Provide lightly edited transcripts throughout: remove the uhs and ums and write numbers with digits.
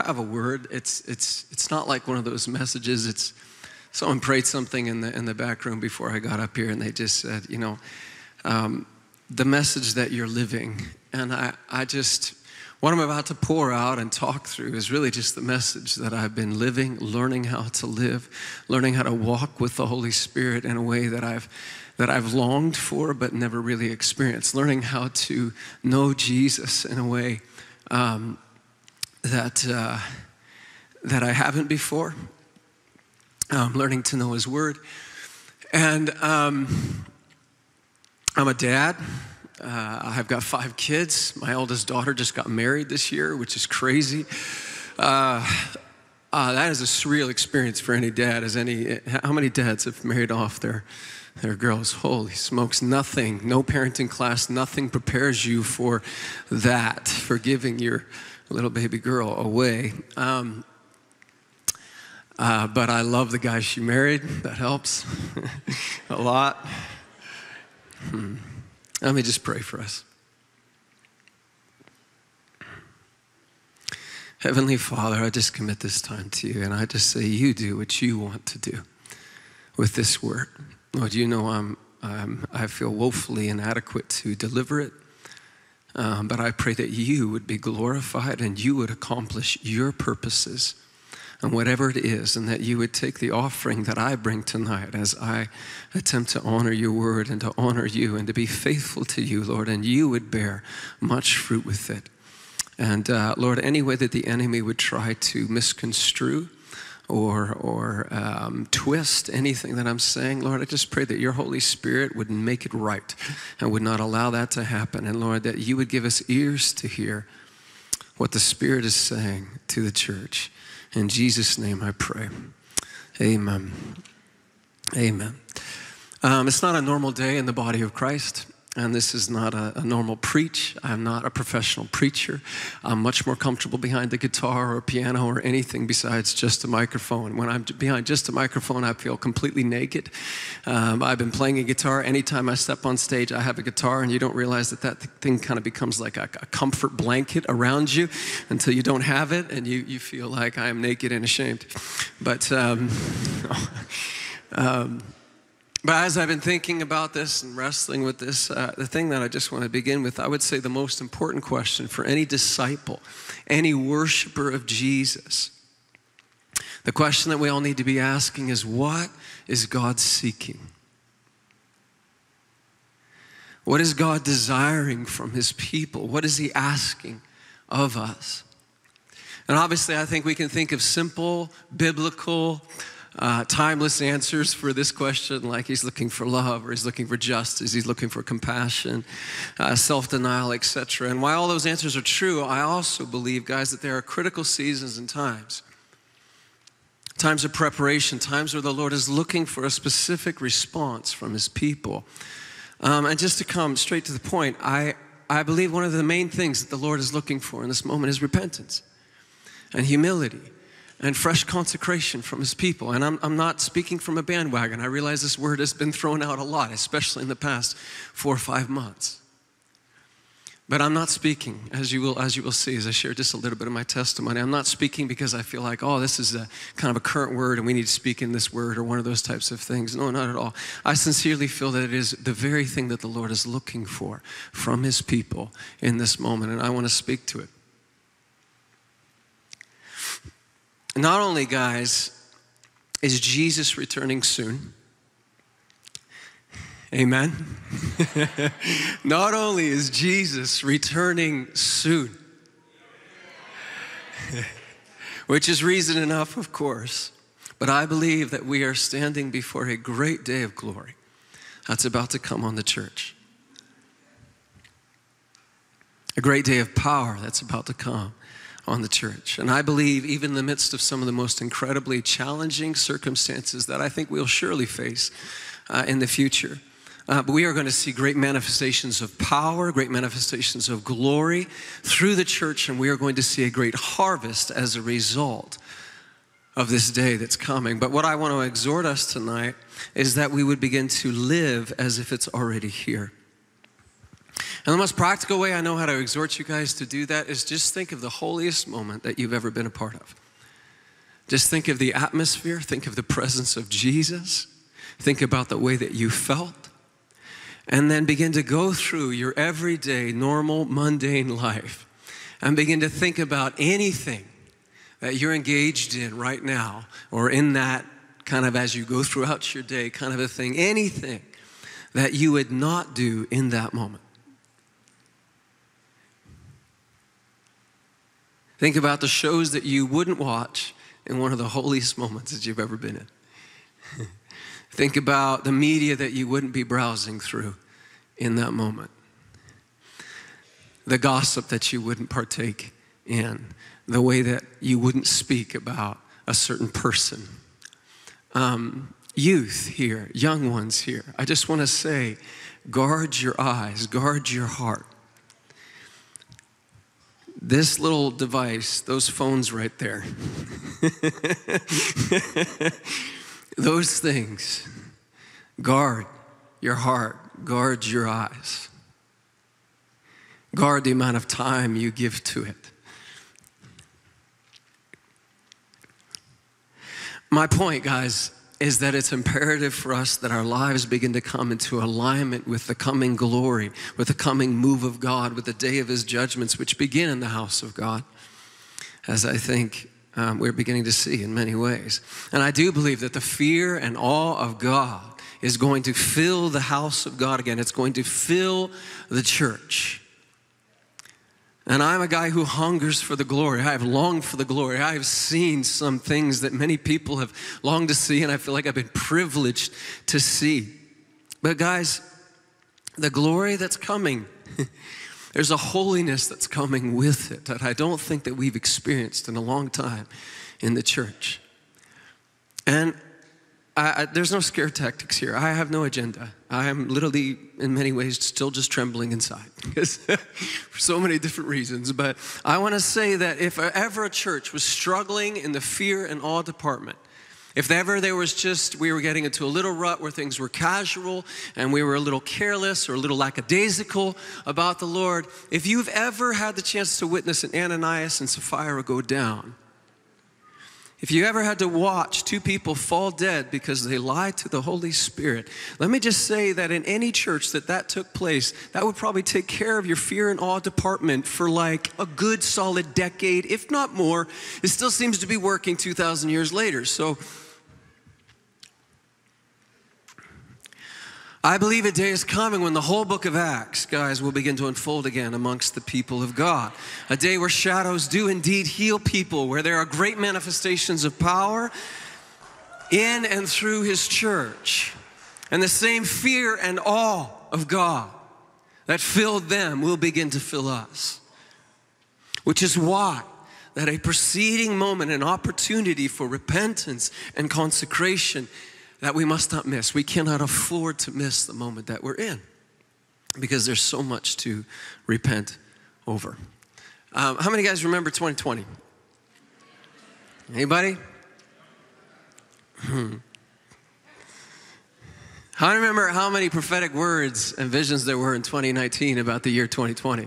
have a word. It's not like one of those messages. It's someone prayed something in the back room before I got up here, and they just said, the message that you're living. And I just, what I'm about to pour out and talk through is really just the message that I've been living, learning how to live, learning how to walk with the Holy Spirit in a way that I've longed for but never really experienced, learning how to know Jesus in a way that I haven't before, learning to know His Word. And I'm a dad. I've got 5 kids. My oldest daughter just got married this year, which is crazy. That is a surreal experience for any dad. How many dads have married off their girls? Holy smokes, nothing, no parenting class, nothing prepares you for that, for giving your little baby girl away. But I love the guy she married. That helps a lot. Let me just pray for us. Heavenly Father, I just commit this time to you, and I just say you do what you want to do with this word. Lord, you know I feel woefully inadequate to deliver it, but I pray that you would be glorified and you would accomplish your purposes and whatever it is, and that you would take the offering that I bring tonight as I attempt to honor your word and to honor you and to be faithful to you, Lord, and you would bear much fruit with it. And Lord, any way that the enemy would try to misconstrue or twist anything that I'm saying, Lord, I just pray that your Holy Spirit would make it right and would not allow that to happen. And Lord, that you would give us ears to hear what the Spirit is saying to the church. In Jesus' name I pray. Amen. Amen. It's not a normal day in the body of Christ. And this is not a normal preach. I'm not a professional preacher. I'm much more comfortable behind the guitar or piano or anything besides just a microphone. When I'm behind just a microphone, I feel completely naked. I've been playing a guitar. Anytime I step on stage, I have a guitar, and you don't realize that thing kind of becomes like a comfort blanket around you until you don't have it, and you feel like I am naked and ashamed. But as I've been thinking about this and wrestling with this, the thing that I just want to begin with, I would say the most important question for any disciple, any worshiper of Jesus, the question that we all need to be asking is, what is God seeking? What is God desiring from His people? What is He asking of us? And obviously, I think we can think of simple, biblical, timeless answers for this question, like He's looking for love, or He's looking for justice, He's looking for compassion, self-denial, etc. And while all those answers are true, I also believe, guys, that there are critical seasons and times of preparation, times where the Lord is looking for a specific response from His people. And just to come straight to the point, I believe one of the main things that the Lord is looking for in this moment is repentance and humility and fresh consecration from His people. And I'm not speaking from a bandwagon. I realize this word has been thrown out a lot, especially in the past 4 or 5 months. But I'm not speaking, as you will see, as I share just a little bit of my testimony, I'm not speaking because I feel like, oh, this is a kind of a current word and we need to speak in this word, or one of those types of things. No, not at all. I sincerely feel that it is the very thing that the Lord is looking for from His people in this moment, and I want to speak to it. Not only, guys, is Jesus returning soon. Amen. Not only is Jesus returning soon, which is reason enough, of course, but I believe that we are standing before a great day of glory that's about to come on the church. A great day of power that's about to come on the church. And I believe even in the midst of some of the most incredibly challenging circumstances that I think we'll surely face in the future, but we are going to see great manifestations of power, great manifestations of glory through the church, and we are going to see a great harvest as a result of this day that's coming. But what I want to exhort us tonight is that we would begin to live as if it's already here. And the most practical way I know how to exhort you guys to do that is just think of the holiest moment that you've ever been a part of. Just think of the atmosphere, think of the presence of Jesus, think about the way that you felt, and then begin to go through your everyday, normal, mundane life and begin to think about anything that you're engaged in right now, or in that kind of as you go throughout your day kind of a thing, anything that you would not do in that moment. Think about the shows that you wouldn't watch in one of the holiest moments that you've ever been in. Think about the media that you wouldn't be browsing through in that moment. The gossip that you wouldn't partake in. The way that you wouldn't speak about a certain person. Youth here, young ones here, I just want to say, guard your eyes, guard your heart. This little device, those phones right there, those things, guard your heart, guard your eyes. Guard the amount of time you give to it. My point, guys, is that it's imperative for us that our lives begin to come into alignment with the coming glory, with the coming move of God, with the day of his judgments, which begin in the house of God, as I think we're beginning to see in many ways. And I do believe that the fear and awe of God is going to fill the house of God again. It's going to fill the church. And I'm a guy who hungers for the glory. I have longed for the glory. I have seen some things that many people have longed to see, and I feel like I've been privileged to see. But guys, the glory that's coming, there's a holiness that's coming with it that I don't think that we've experienced in a long time in the church. And there's no scare tactics here. I have no agenda. I am literally, in many ways, still just trembling inside for so many different reasons. But I want to say that if ever a church was struggling in the fear and awe department, if ever there was just, we were getting into a little rut where things were casual and we were a little careless or a little lackadaisical about the Lord, if you've ever had the chance to witness an Ananias and Sapphira go down, if you ever had to watch two people fall dead because they lied to the Holy Spirit, let me just say that in any church that took place, that would probably take care of your fear and awe department for like a good solid decade, if not more. It still seems to be working 2,000 years later. So I believe a day is coming when the whole book of Acts, guys, will begin to unfold again amongst the people of God. A day where shadows do indeed heal people, where there are great manifestations of power in and through his church. And the same fear and awe of God that filled them will begin to fill us. Which is why that a preceding moment, an opportunity for repentance and consecration that we must not miss. We cannot afford to miss the moment that we're in because there's so much to repent over. How many guys remember 2020? Anybody? I remember how many prophetic words and visions there were in 2019 about the year 2020.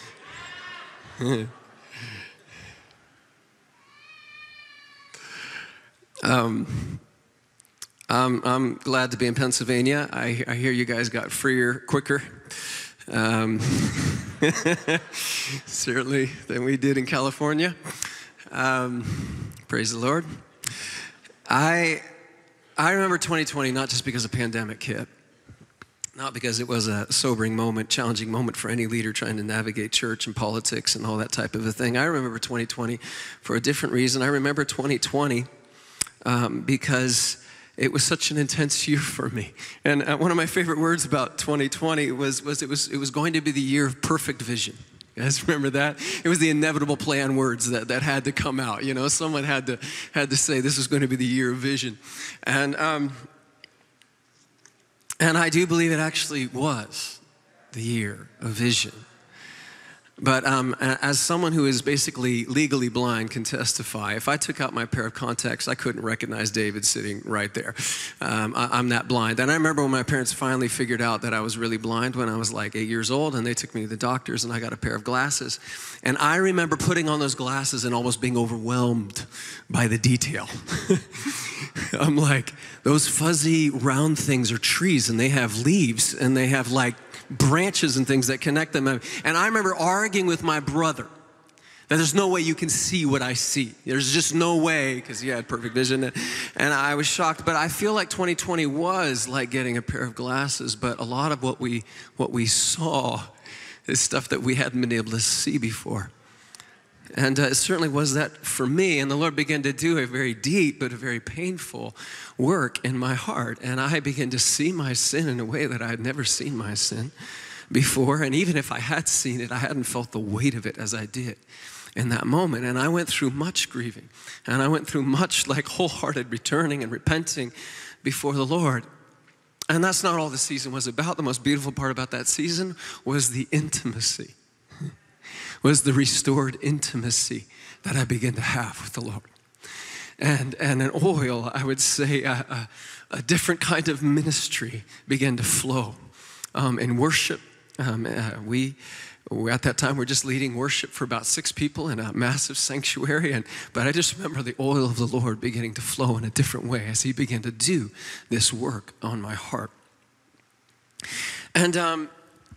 I'm glad to be in Pennsylvania. I hear you guys got freer quicker, certainly than we did in California. Praise the Lord. I remember 2020 not just because a pandemic hit, not because it was a sobering moment, challenging moment for any leader trying to navigate church and politics and all that type of a thing. I remember 2020 for a different reason. I remember 2020 because it was such an intense year for me. And one of my favorite words about 2020 was it was going to be the year of perfect vision. You guys remember that? It was the inevitable play on words that had to come out. You know, someone had to say this was going to be the year of vision. And I do believe it actually was the year of vision. But as someone who is basically legally blind can testify, if I took out my pair of contacts, I couldn't recognize David sitting right there. I'm that blind. And I remember when my parents finally figured out that I was really blind when I was like 8 years old, and they took me to the doctors, and I got a pair of glasses. And I remember putting on those glasses and almost being overwhelmed by the detail. I'm like, those fuzzy round things are trees, and they have leaves, and they have like branches and things that connect them. And I remember arguing with my brother that there's no way you can see what I see. There's just no way, because he had perfect vision. And I was shocked. But I feel like 2020 was like getting a pair of glasses. But a lot of what we saw is stuff that we hadn't been able to see before. And it certainly was that for me. And the Lord began to do a very deep but a very painful work in my heart. And I began to see my sin in a way that I had never seen my sin before. And even if I had seen it, I hadn't felt the weight of it as I did in that moment. And I went through much grieving. And I went through much like wholehearted returning and repenting before the Lord. And that's not all the season was about. The most beautiful part about that season was the intimacy. Was the restored intimacy that I began to have with the Lord. And an oil, I would say, a different kind of ministry began to flow in worship. We at that time were just leading worship for about 6 people in a massive sanctuary. But I just remember the oil of the Lord beginning to flow in a different way as he began to do this work on my heart. And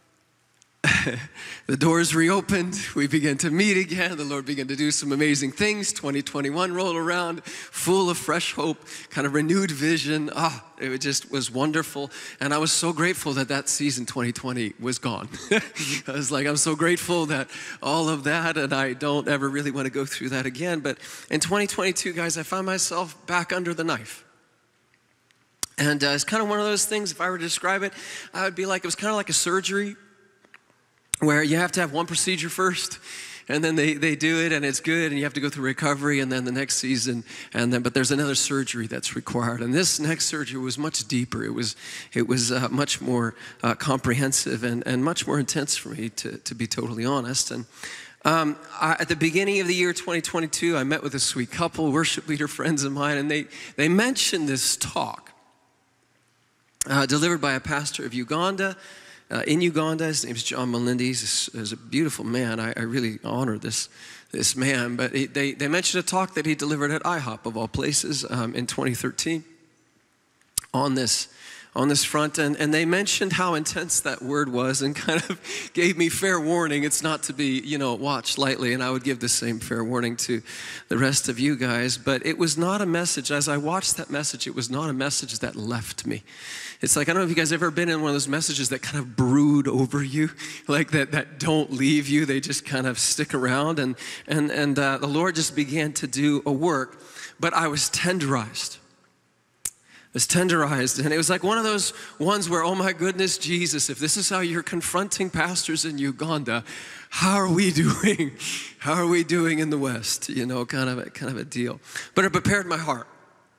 the doors reopened. We began to meet again. The Lord began to do some amazing things. 2021 rolled around, full of fresh hope, kind of renewed vision. It just was wonderful. And I was so grateful that that season 2020 was gone. I was like, I'm so grateful that all of that, and I don't ever really want to go through that again. But in 2022, guys, I found myself back under the knife. And it's kind of one of those things, if I were to describe it, I would be like, it was kind of like a surgery, where you have to have one procedure first, and then they do it, and it's good, and you have to go through recovery, and then the next season, but there's another surgery that's required. And this next surgery was much deeper. It was much more comprehensive and much more intense for me, to be totally honest. And at the beginning of the year 2022, I met with a sweet couple, worship leader friends of mine, and they mentioned this talk delivered by a pastor of Uganda. In Uganda, his name is John Malindi. He's a beautiful man. I really honor this man. But they mentioned a talk that he delivered at IHOP, of all places, in 2013 on this front. And they mentioned how intense that word was and kind of gave me fair warning. It's not to be, watched lightly. And I would give the same fair warning to the rest of you guys. But it was not a message. As I watched that message, it was not a message that left me. It's like, I don't know if you guys ever been in one of those messages that kind of brood over you, like that don't leave you. They just kind of stick around. And the Lord just began to do a work. But I was tenderized. And it was like one of those ones where, oh my goodness, Jesus, if this is how you're confronting pastors in Uganda, how are we doing? How are we doing in the West? Kind of a deal. But it prepared my heart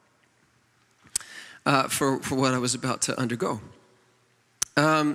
for what I was about to undergo. My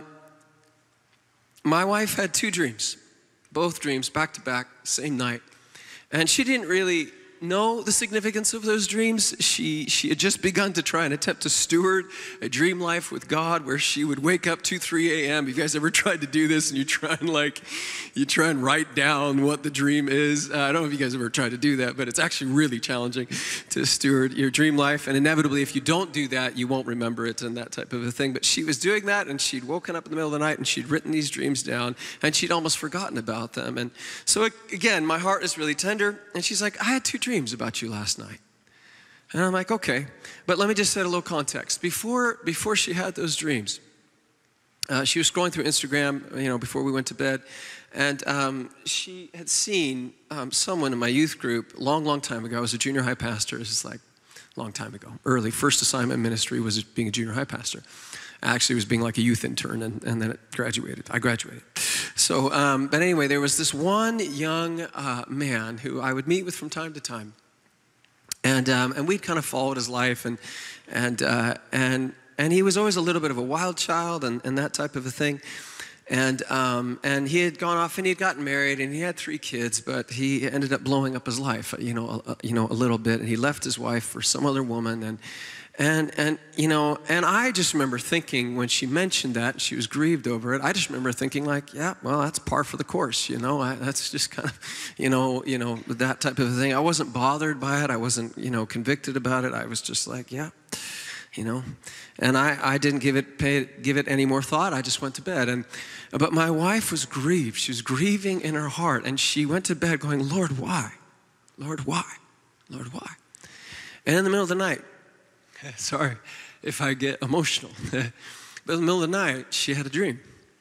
wife had 2 dreams, both dreams back to back, same night. And she didn't really know the significance of those dreams. She had just begun to try and attempt to steward a dream life with God, where she would wake up 2-3 a.m. Have you guys ever tried to do this, and you try and write down what the dream is? I don't know if you guys ever tried to do that, but it's actually really challenging to steward your dream life. And inevitably, if you don't do that, you won't remember it and that type of a thing. But she was doing that, and she'd woken up in the middle of the night, and she'd written these dreams down, and she'd almost forgotten about them. And so again, my heart is really tender. And she's like, I had 2 dreams about you last night. And I'm like, okay, but let me just set a little context. Before she had those dreams, she was scrolling through Instagram, before we went to bed, and she had seen someone in my youth group long time ago. I was a junior high pastor. This is like a long time ago. Early first assignment ministry was being a junior high pastor. I actually was being like a youth intern, and then I graduated. So, but anyway, there was this one young man who I would meet with from time to time, and we'd kind of followed his life, and he was always a little bit of a wild child and that type of a thing. And he had gone off and he had gotten married and he had 3 kids, but he ended up blowing up his life, a little bit. And he left his wife for some other woman. And I just remember thinking when she mentioned that, she was grieved over it. I just remember thinking like, yeah, well, that's par for the course, that's just kind of, that type of thing. I wasn't bothered by it. I wasn't, convicted about it. I was just like, yeah. And I didn't give it any more thought. I just went to bed. But my wife was grieved. She was grieving in her heart. And she went to bed going, Lord, why? Lord, why? Lord, why? And in the middle of the night, sorry if I get emotional, but in the middle of the night, she had a dream.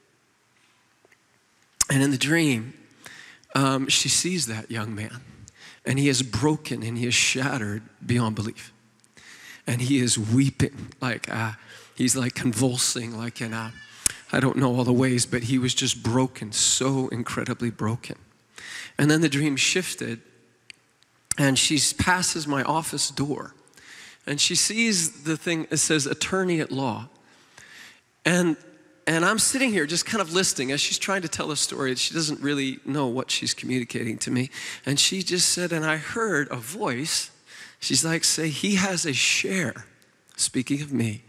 And in the dream, she sees that young man. And he is broken and he is shattered beyond belief. And he is weeping, he's like convulsing, like in I don't know all the ways, but he was just broken, so incredibly broken. And then the dream shifted, and she passes my office door, and she sees the thing that says attorney at law. And I'm sitting here just kind of listening as she's trying to tell a story. She doesn't really know what she's communicating to me. And she just said, and I heard a voice. She's like, say, he has a share, speaking of me,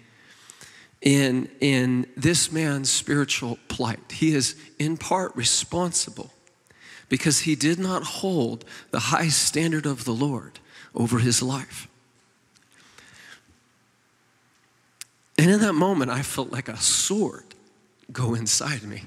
in this man's spiritual plight. He is in part responsible because he did not hold the high standard of the Lord over his life. And in that moment, I felt like a sword go inside me.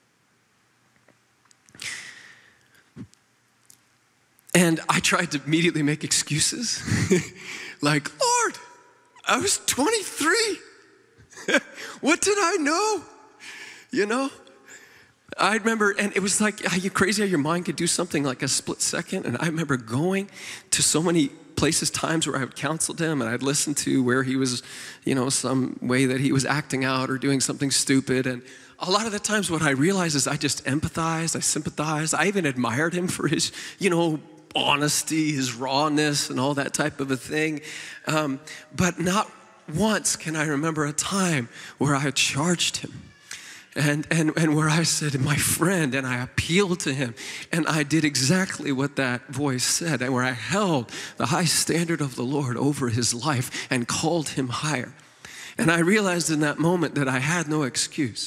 And I tried to immediately make excuses. Like, Lord, I was 23. What did I know? I remember, and it was like, are you crazy how your mind could do something like a split second? And I remember going to so many places, times where I would counsel him and I'd listen to where he was, some way that he was acting out or doing something stupid. And a lot of the times what I realized is I just empathized, I sympathized. I even admired him for his, honesty, his rawness and all that type of a thing. But not once can I remember a time where I had charged him and where I said, my friend, and I appealed to him. And I did exactly what that voice said, and where I held the high standard of the Lord over his life and called him higher. And I realized in that moment that I had no excuse.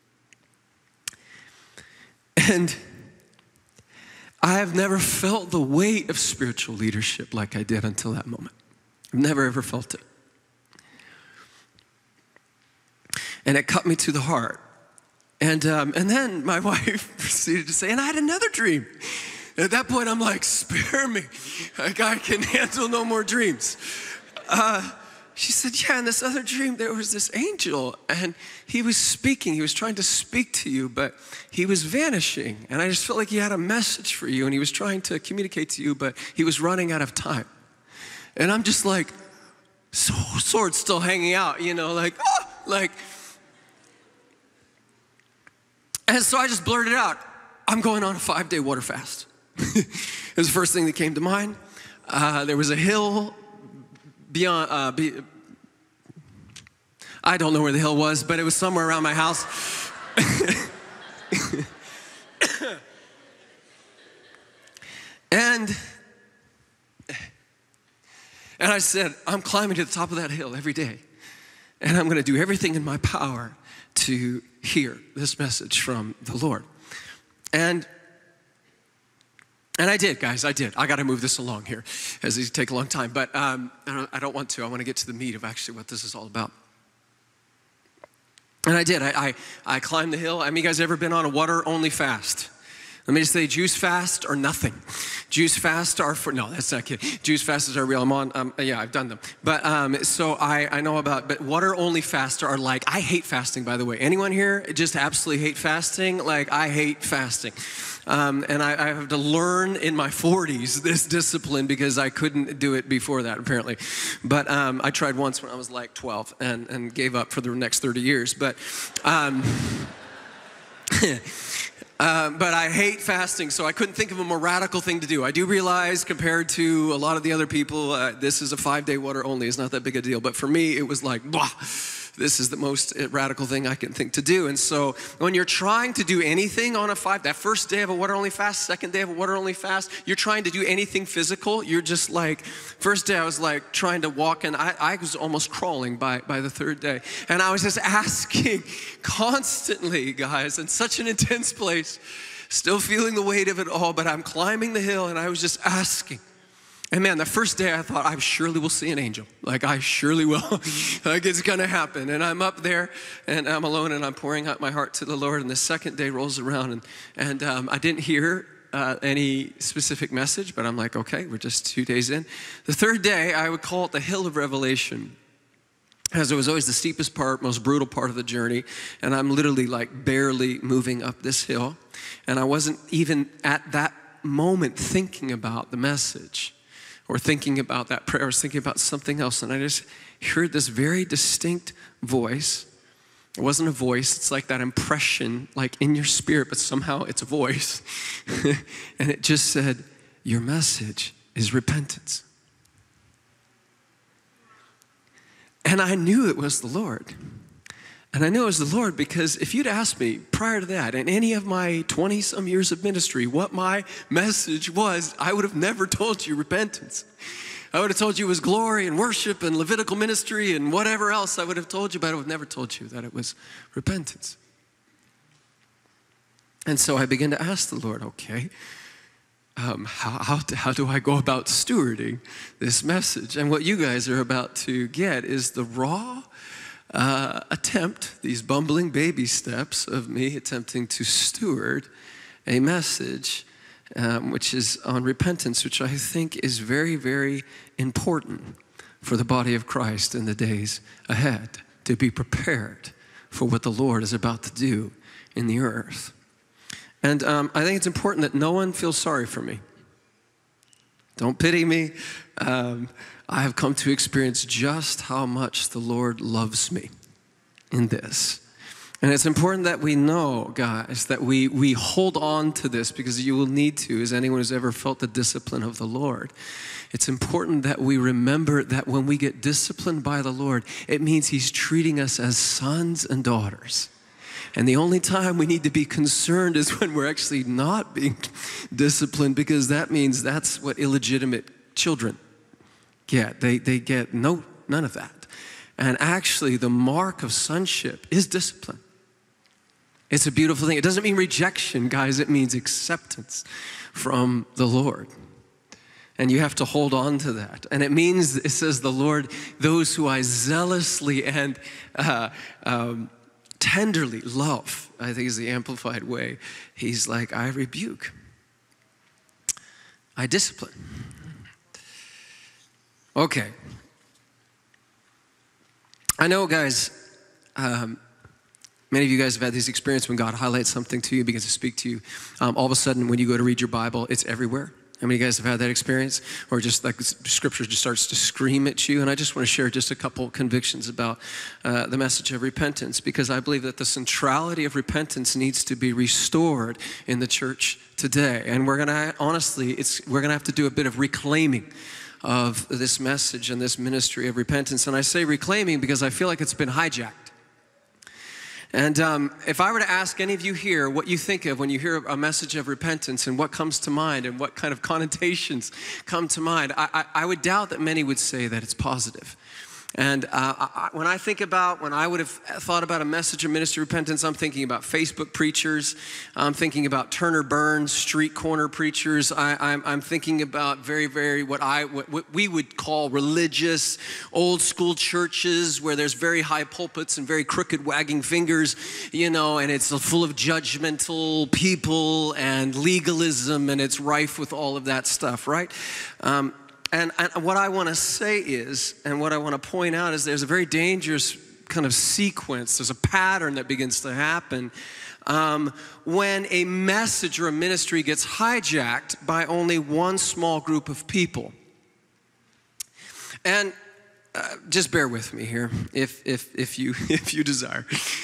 And I have never felt the weight of spiritual leadership like I did until that moment. I've never ever felt it. And it cut me to the heart. And then my wife proceeded to say, and I had another dream. And at that point, I'm like, spare me. Like, I can handle no more dreams. She said, yeah, in this other dream, there was this angel, and he was speaking. He was trying to speak to you, but he was vanishing. And I just felt like he had a message for you, and he was trying to communicate to you, but he was running out of time. And I'm just like, sword still hanging out, And so I just blurted out, I'm going on a 5-day water fast. It was the first thing that came to mind. There was a hill beyond, I don't know where the hill was, but it was somewhere around my house. And I said, I'm climbing to the top of that hill every day. And I'm going to do everything in my power to hear this message from the Lord. And I did, guys, I did. I got to move this along here, as these take a long time. But I don't want to. I want to get to the meat of actually what this is all about. And I did. I climbed the hill. I mean, you guys ever been on a water-only fast? Let me just say, juice fast or nothing. Juice fast are for, no, that's not kidding. Juice fasts are real. I'm on, yeah, I've done them. But so I know about, but water only fasts are like, I hate fasting, by the way. Anyone here just absolutely hate fasting? Like, I hate fasting. And I have to learn in my 40s this discipline because I couldn't do it before that, apparently. But I tried once when I was like 12 and gave up for the next 30 years. But I hate fasting, so I couldn't think of a more radical thing to do. I do realize, compared to a lot of the other people, this is a 5-day water only. It's not that big a deal. But for me, it was like, blah, this is the most radical thing I can think to do. And so when you're trying to do anything on a 5, that first day of a water-only fast, second day of a water-only fast, you're trying to do anything physical, you're just like, first day I was like trying to walk, and I was almost crawling by the third day. And I was just asking constantly, guys, in such an intense place, still feeling the weight of it all, but I'm climbing the hill, and I was just asking. And man, the first day I thought, I surely will see an angel. Like, I surely will. Like, it's going to happen. And I'm up there, and I'm alone, and I'm pouring out my heart to the Lord. And the second day rolls around, and I didn't hear any specific message, but I'm like, okay, we're just 2 days in. The third day, I would call it the Hill of Revelation, as it was always the steepest part, most brutal part of the journey. And I'm literally like barely moving up this hill. And I wasn't even at that moment thinking about the message or thinking about that prayer. I was thinking about something else. And I just heard this very distinct voice. It wasn't a voice. It's like that impression, like in your spirit, but somehow it's a voice. And it just said, your message is repentance. And I knew it was the Lord. And I knew it was the Lord because if you'd asked me prior to that, in any of my 20-some years of ministry, what my message was, I would have never told you repentance. I would have told you it was glory and worship and Levitical ministry and whatever else I would have told you, but I would have never told you that it was repentance. And so I began to ask the Lord, okay, how do I go about stewarding this message? And what you guys are about to get is the raw attempt, these bumbling baby steps of me attempting to steward a message which is on repentance, which I think is very, very important for the body of Christ in the days ahead, to be prepared for what the Lord is about to do in the earth. And I think it's important that no one feels sorry for me. Don't pity me. I have come to experience just how much the Lord loves me in this. And it's important that we know, guys, that we hold on to this, because you will need to, as anyone who's ever felt the discipline of the Lord. It's important that we remember that when we get disciplined by the Lord, it means He's treating us as sons and daughters. And the only time we need to be concerned is when we're actually not being disciplined, because that means that's what illegitimate children get. They get none of that. And actually, the mark of sonship is discipline. It's a beautiful thing. It doesn't mean rejection, guys. It means acceptance from the Lord. And you have to hold on to that. And it means, it says the Lord, those who I zealously and tenderly love, I think is the amplified way. He's like, I rebuke. I discipline. Okay. I know, guys, many of you guys have had this experience when God highlights something to you, begins to speak to you. All of a sudden, when you go to read your Bible, it's everywhere. How many of you guys have had that experience? Or just like Scripture just starts to scream at you? And I just want to share just a couple convictions about the message of repentance, because I believe that the centrality of repentance needs to be restored in the church today. And we're going to, honestly, we're going to have to do a bit of reclaiming of this message and this ministry of repentance. And I say reclaiming because I feel like it's been hijacked. And if I were to ask any of you here what you think of when you hear a message of repentance and what comes to mind and what kind of connotations come to mind, I would doubt that many would say that it's positive. And when I would have thought about a message of ministry of repentance, I'm thinking about Facebook preachers. I'm thinking about Turner Burns, street corner preachers. I'm thinking about very, very what we would call religious, old school churches where there's very high pulpits and very crooked wagging fingers, and it's full of judgmental people and legalism, and it's rife with all of that stuff, right? And what I want to say is, and what I want to point out is, there's a very dangerous kind of sequence. There's a pattern that begins to happen when a message or a ministry gets hijacked by only one small group of people. And just bear with me here, if you desire.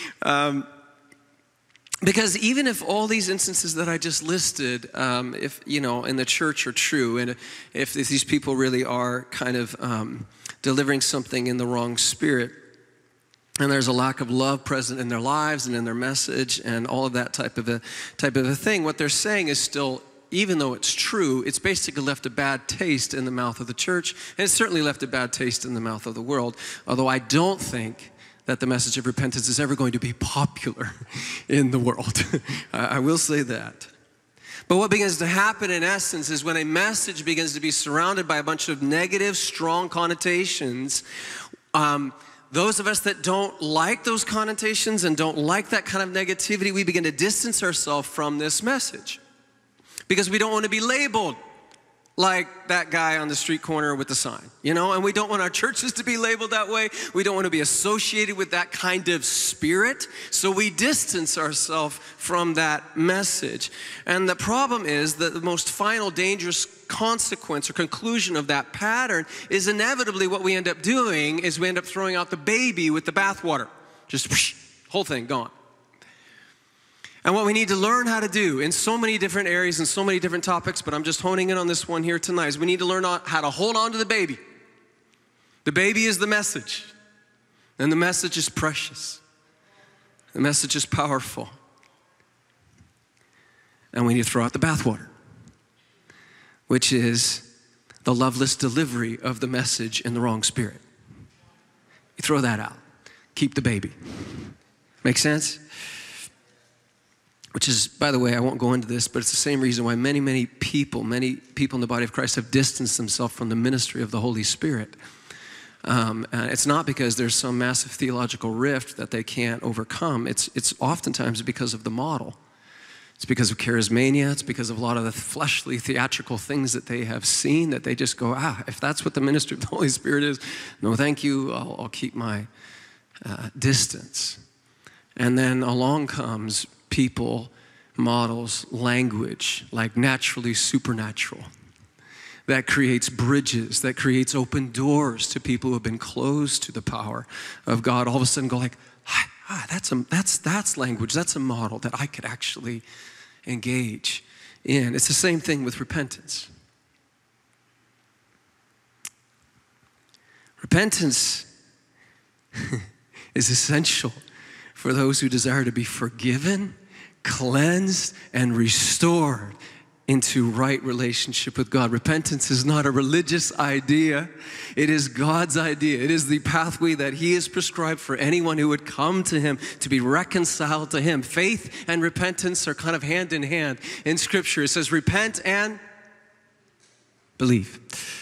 Because even if all these instances that I just listed, if in the church are true, and if these people really are kind of delivering something in the wrong spirit, And there's a lack of love present in their lives and in their message and all of that type of a thing. What they're saying is still, even though it's true, it's basically left a bad taste in the mouth of the church, and it's certainly left a bad taste in the mouth of the world, although I don't think that the message of repentance is ever going to be popular in the world. I will say that. But what begins to happen in essence is when a message begins to be surrounded by a bunch of negative, strong connotations, those of us that don't like those connotations and don't like that kind of negativity, we begin to distance ourselves from this message because we don't want to be labeled like that guy on the street corner with the sign, and we don't want our churches to be labeled that way. We don't want to be associated with that kind of spirit, so we distance ourselves from that message. And the problem is that the most final dangerous consequence or conclusion of that pattern is inevitably what we end up doing is we end up throwing out the baby with the bathwater. Just whoosh, whole thing gone. And what we need to learn how to do in so many different areas and so many different topics, but I'm just honing in on this one here tonight, is we need to learn how to hold on to the baby. The baby is the message, and the message is precious. The message is powerful. And we need to throw out the bathwater, which is the loveless delivery of the message in the wrong spirit. You throw that out. Keep the baby. Make sense? Which is, by the way, I won't go into this, but it's the same reason why many people in the body of Christ have distanced themselves from the ministry of the Holy Spirit. And it's not because there's some massive theological rift that they can't overcome. It's oftentimes because of the model. It's because of charismania. It's because of a lot of the fleshly, theatrical things that they have seen that they just go, if that's what the ministry of the Holy Spirit is, no thank you, I'll keep my distance. And then along comes people, models, language, like naturally supernatural, that creates bridges, that creates open doors to people who have been closed to the power of God. All of a sudden go like, that's language, that's a model that I could actually engage in. It's the same thing with repentance. Repentance is essential for those who desire to be forgiven, cleansed, and restored into right relationship with God. Repentance is not a religious idea. It is God's idea. It is the pathway that He has prescribed for anyone who would come to Him to be reconciled to Him. Faith and repentance are kind of hand in hand in Scripture. It says repent and believe.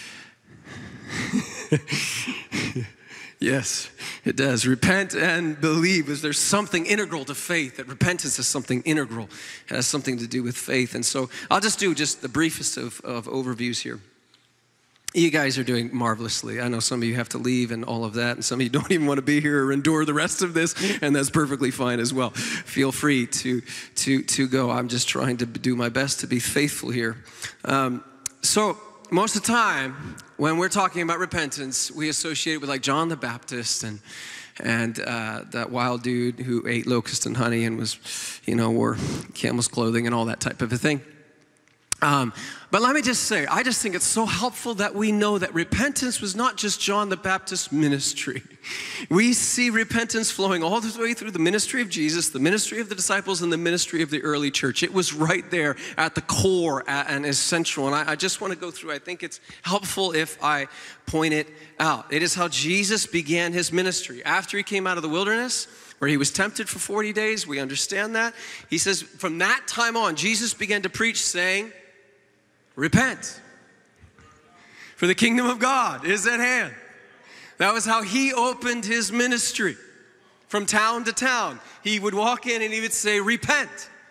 Yes, it does. Repent and believe. There's something integral to faith, that repentance is something integral. It has something to do with faith. And so I'll just do the briefest of overviews here. You guys are doing marvelously. I know some of you have to leave and all of that, and some of you don't even want to be here or endure the rest of this, and that's perfectly fine as well. Feel free to go. I'm just trying to do my best to be faithful here. So most of the time, when we're talking about repentance, we associate it with like John the Baptist and that wild dude who ate locust and honey and was, wore camel's clothing and all that type of a thing. But let me just say, I just think it's so helpful that we know that repentance was not just John the Baptist's ministry. We see repentance flowing all the way through the ministry of Jesus, the ministry of the disciples, and the ministry of the early church. It was right there at the core and essential. And I just want to go through, I think it's helpful if I point it out. It is how Jesus began His ministry. After He came out of the wilderness, where He was tempted for 40 days, we understand that. He says, from that time on, Jesus began to preach saying, repent, for the kingdom of God is at hand. That was how He opened His ministry. From town to town, He would walk in and He would say, repent.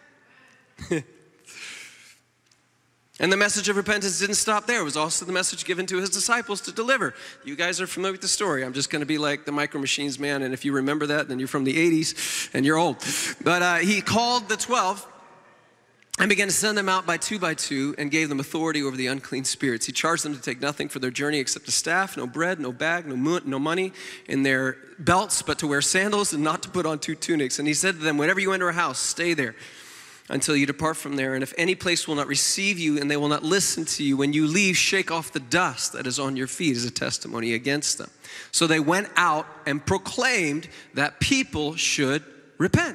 And the message of repentance didn't stop there. It was also the message given to His disciples to deliver. You guys are familiar with the story. I'm just going to be like the Micro Machines man, and if you remember that, then you're from the 80s and you're old. But He called the 12 and began to send them out by two and gave them authority over the unclean spirits. He charged them to take nothing for their journey except a staff, no bread, no bag, no money in their belts, but to wear sandals and not to put on 2 tunics. And He said to them, whenever you enter a house, stay there. until you depart from there. And if any place will not receive you and they will not listen to you, when you leave, shake off the dust that is on your feet as a testimony against them. So they went out and proclaimed that people should repent.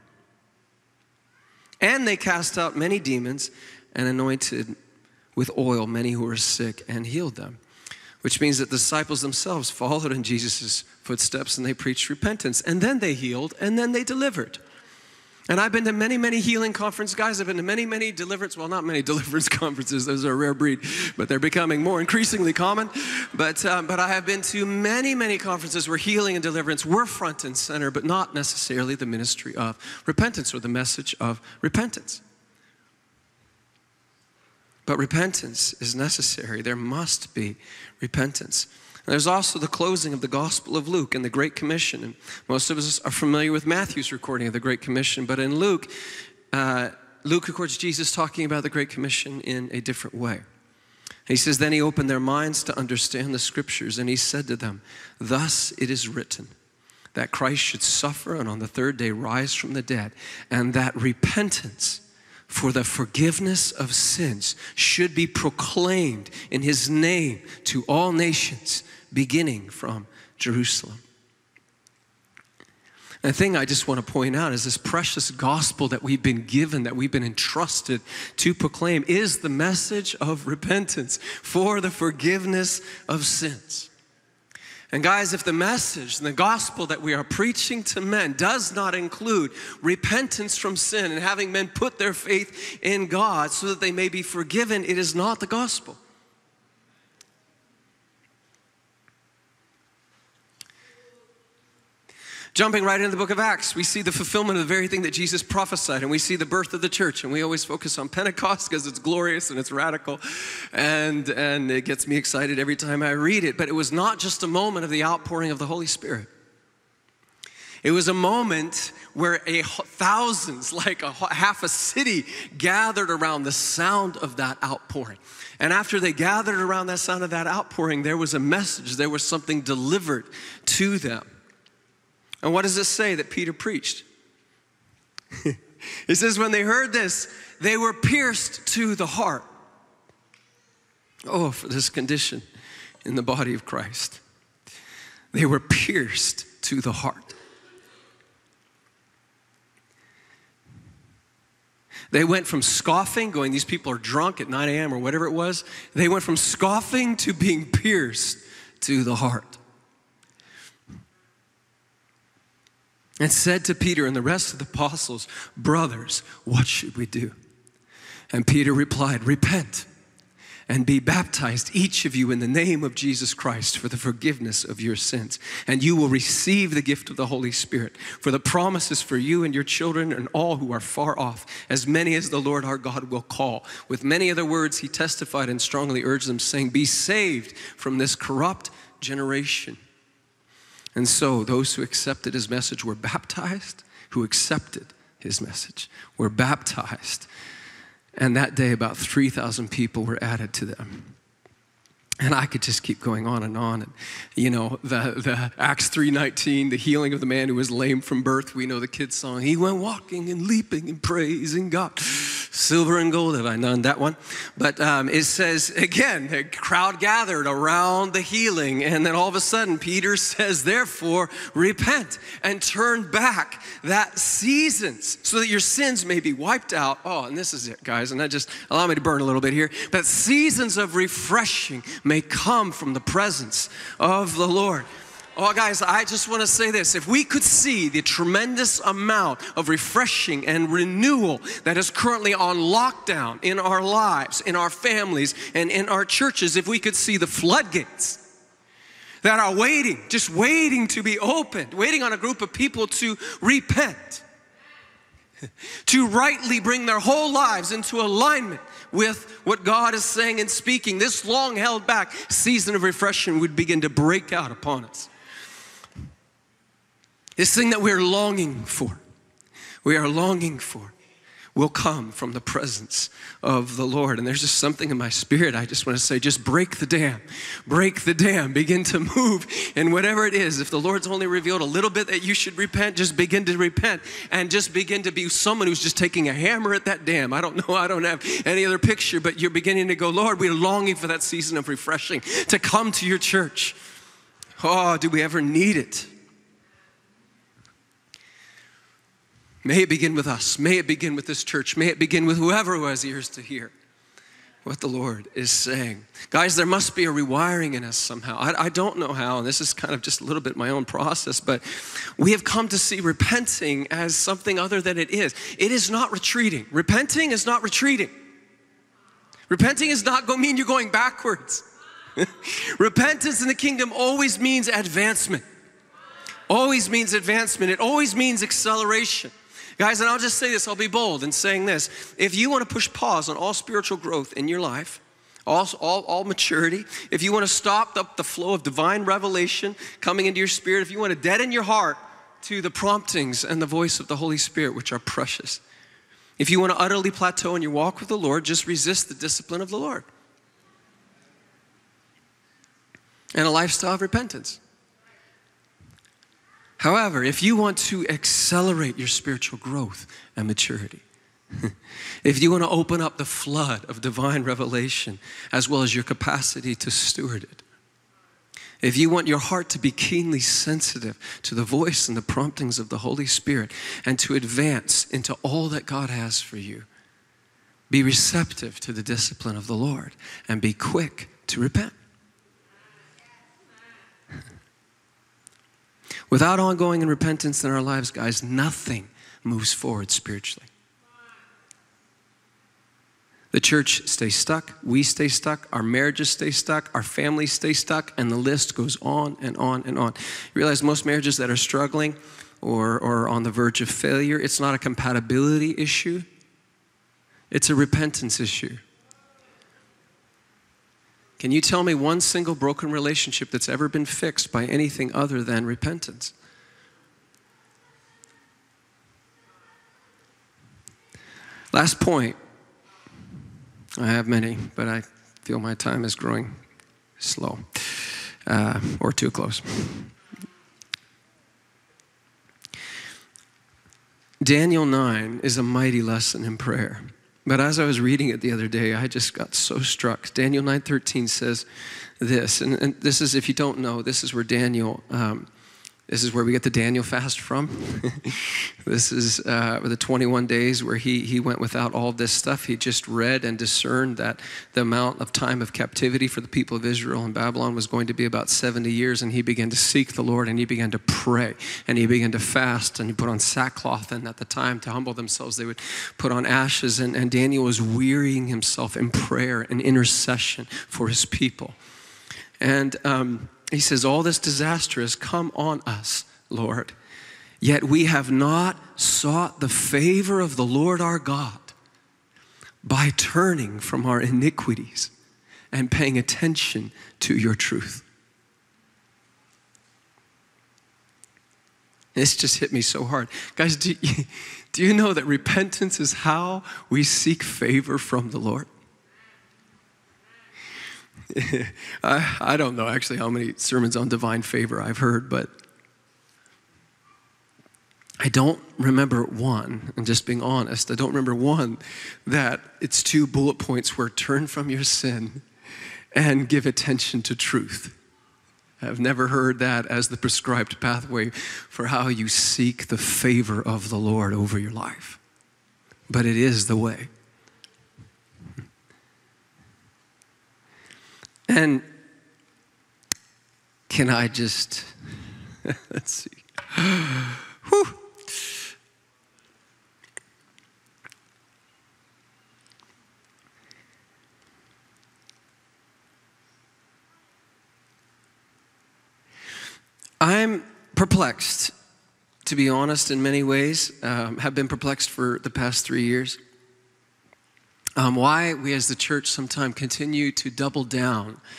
And they cast out many demons and anointed with oil many who were sick and healed them. Which means that the disciples themselves followed in Jesus' footsteps and they preached repentance. And then they healed and then they delivered. And I've been to many, many healing conferences. Guys, I've been to many, many deliverance, well, not many deliverance conferences. Those are a rare breed, but they're becoming more increasingly common. But I have been to many, many conferences where healing and deliverance were front and center, but not necessarily the ministry of repentance or the message of repentance. But repentance is necessary. There must be repentance. There's also the closing of the Gospel of Luke and the Great Commission. And most of us are familiar with Matthew's recording of the Great Commission, but in Luke, Luke records Jesus talking about the Great Commission in a different way. He says, then he opened their minds to understand the scriptures, and he said to them, thus it is written, that Christ should suffer and on the third day rise from the dead, and that repentance for the forgiveness of sins should be proclaimed in his name to all nations, beginning from Jerusalem. And the thing I just want to point out is this precious gospel that we've been given, that we've been entrusted to proclaim, is the message of repentance for the forgiveness of sins. And guys, if the message and the gospel that we are preaching to men does not include repentance from sin and having men put their faith in God so that they may be forgiven, it is not the gospel. Jumping right into the book of Acts, we see the fulfillment of the very thing that Jesus prophesied, and we see the birth of the church. And we always focus on Pentecost because it's glorious and it's radical, and it gets me excited every time I read it. But it was not just a moment of the outpouring of the Holy Spirit. It was a moment where thousands, like half a city, gathered around the sound of that outpouring. And after they gathered around that sound of that outpouring, there was a message, there was something delivered to them. And what does it say that Peter preached? It says, when they heard this, they were pierced to the heart. Oh, for this condition in the body of Christ. They were pierced to the heart. They went from scoffing, going, these people are drunk at 9 a.m. or whatever it was. They went from scoffing to being pierced to the heart. And said to Peter and the rest of the apostles, brothers, what should we do? And Peter replied, repent and be baptized, each of you, in the name of Jesus Christ for the forgiveness of your sins. And you will receive the gift of the Holy Spirit. For the promise is for you and your children and all who are far off, as many as the Lord our God will call. With many other words, he testified and strongly urged them, saying, be saved from this corrupt generation. And so those who accepted his message were baptized, who accepted his message were baptized. And that day about 3,000 people were added to them. And I could just keep going on and on. And, you know, the Acts 3:19, the healing of the man who was lame from birth. We know the kids' song. He went walking and leaping and praising God. Silver and gold have I none, that one. But it says, again, the crowd gathered around the healing. And then all of a sudden, Peter says, therefore, repent and turn back that seasons so that your sins may be wiped out. Oh, and this is it, guys. And that just allow me to burn a little bit here. But seasons of refreshing may come from the presence of the Lord. Oh, guys, I just want to say this. If we could see the tremendous amount of refreshing and renewal that is currently on lockdown in our lives, in our families, and in our churches, if we could see the floodgates that are waiting, just waiting to be opened, waiting on a group of people to repent, to rightly bring their whole lives into alignment with what God is saying and speaking, this long held back season of refreshing would begin to break out upon us. This thing that we're longing for, we are longing for. will come from the presence of the Lord. And there's just something in my spirit. I just want to say, just break the dam, begin to move in whatever it is. If the Lord's only revealed a little bit that you should repent, just begin to repent and just begin to be someone who's just taking a hammer at that dam. I don't know, I don't have any other picture, but you're beginning to go, Lord, we're longing for that season of refreshing to come to your church. Oh, do we ever need it? May it begin with us. May it begin with this church. May it begin with whoever who has ears to hear what the Lord is saying. Guys, there must be a rewiring in us somehow. I don't know how, and this is kind of just a little bit my own process, but we have come to see repenting as something other than it is. It is not retreating. Repenting is not retreating. Repenting does not mean you're going backwards. Repentance in the kingdom always means advancement. Always means advancement. It always means acceleration. Guys, and I'll just say this, I'll be bold in saying this. If you want to push pause on all spiritual growth in your life, all maturity, if you want to stop the flow of divine revelation coming into your spirit, if you want to deaden your heart to the promptings and the voice of the Holy Spirit, which are precious, if you want to utterly plateau in your walk with the Lord, just resist the discipline of the Lord. And a lifestyle of repentance. However, if you want to accelerate your spiritual growth and maturity, if you want to open up the flood of divine revelation as well as your capacity to steward it, if you want your heart to be keenly sensitive to the voice and the promptings of the Holy Spirit and to advance into all that God has for you, be receptive to the discipline of the Lord and be quick to repent. Without ongoing repentance in our lives, guys, nothing moves forward spiritually. The church stays stuck, we stay stuck, our marriages stay stuck, our families stay stuck, and the list goes on and on and on. You realize most marriages that are struggling or on the verge of failure, it's not a compatibility issue, it's a repentance issue. Can you tell me one single broken relationship that's ever been fixed by anything other than repentance? Last point. I have many, but I feel my time is growing slow or too close. Daniel 9 is a mighty lesson in prayer. But as I was reading it the other day, I just got so struck. Daniel 9:13 says this, and this is, if you don't know, this is where Daniel, this is where we get the Daniel fast from. This is the 21 days where he went without all this stuff. He just read and discerned that the amount of time of captivity for the people of Israel in Babylon was going to be about 70 years, and he began to seek the Lord, and he began to pray, and he began to fast, and he put on sackcloth, and at the time to humble themselves, they would put on ashes, and Daniel was wearying himself in prayer and intercession for his people. And he says, all this disaster has come on us, Lord, yet we have not sought the favor of the Lord our God by turning from our iniquities and paying attention to your truth. This just hit me so hard. Guys, do you know that repentance is how we seek favor from the Lord? I don't know actually how many sermons on divine favor I've heard, but I don't remember one, and just being honest, I don't remember one that it's 2 bullet points where turn from your sin and give attention to truth. I've never heard that as the prescribed pathway for how you seek the favor of the Lord over your life. But it is the way. And can I just, let's see. Whew. I'm perplexed, to be honest, in many ways. Have been perplexed for the past 3 years. Why we as the church sometimes continue to double down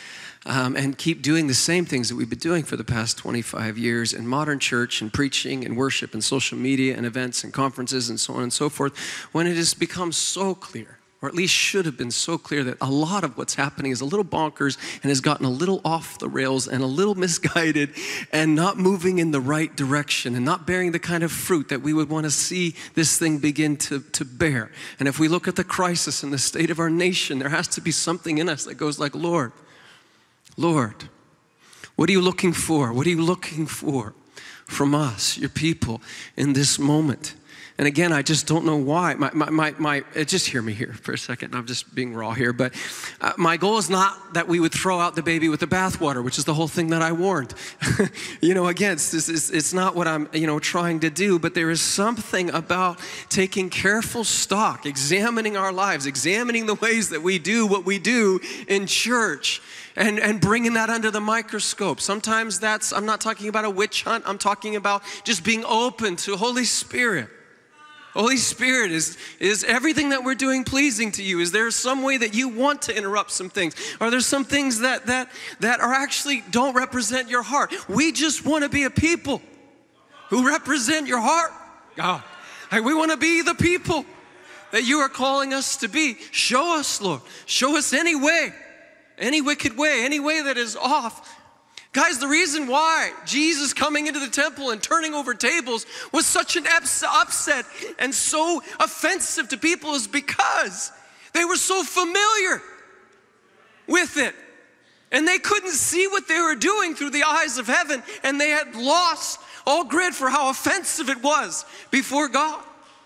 and keep doing the same things that we've been doing for the past 25 years in modern church and preaching and worship and social media and events and conferences and so on and so forth, when it has become so clear, or at least should have been so clear, that a lot of what's happening is a little bonkers and has gotten a little off the rails and a little misguided and not moving in the right direction and not bearing the kind of fruit that we would want to see this thing begin to bear. And if we look at the crisis and the state of our nation, there has to be something in us that goes like, Lord, what are you looking for? What are you looking for from us, your people, in this moment? And again, I just don't know why. Just hear me here for a second. I'm just being raw here. But my goal is not that we would throw out the baby with the bathwater, which is the whole thing that I warned. Again, it's not what I'm, trying to do. But there is something about taking careful stock, examining our lives, examining the ways that we do what we do in church, and bringing that under the microscope. Sometimes I'm not talking about a witch hunt. I'm talking about just being open to Holy Spirit. Holy Spirit, is everything that we're doing pleasing to you? Is there some way that you want to interrupt some things? Are there some things that are actually don't represent your heart? We just want to be a people who represent your heart, God. We want to be the people that you are calling us to be. Show us, Lord. Show us any way, any wicked way, any way that is off. Guys, the reason why Jesus coming into the temple and turning over tables was such an upset and so offensive to people is because they were so familiar with it. And they couldn't see what they were doing through the eyes of heaven, and they had lost all grid for how offensive it was before God.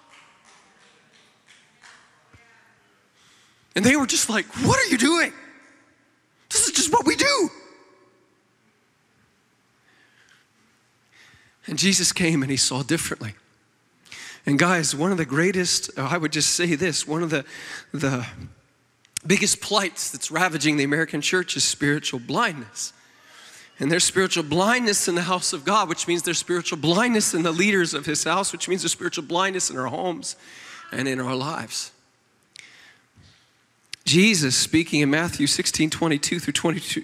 And they were just like, what are you doing? This is just what we do. And Jesus came and he saw differently. And guys, one of the greatest, I would just say this, one of the biggest plights that's ravaging the American church is spiritual blindness. And there's spiritual blindness in the house of God, which means there's spiritual blindness in the leaders of his house, which means there's spiritual blindness in our homes and in our lives. Jesus, speaking in Matthew 16:22 through 22,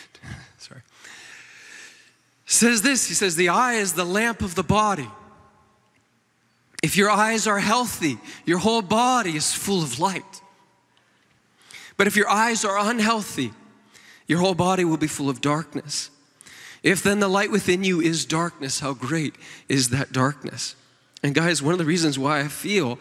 says this, he says, the eye is the lamp of the body. If your eyes are healthy, your whole body is full of light. But if your eyes are unhealthy, your whole body will be full of darkness. If then the light within you is darkness, how great is that darkness? And guys, one of the reasons why I feel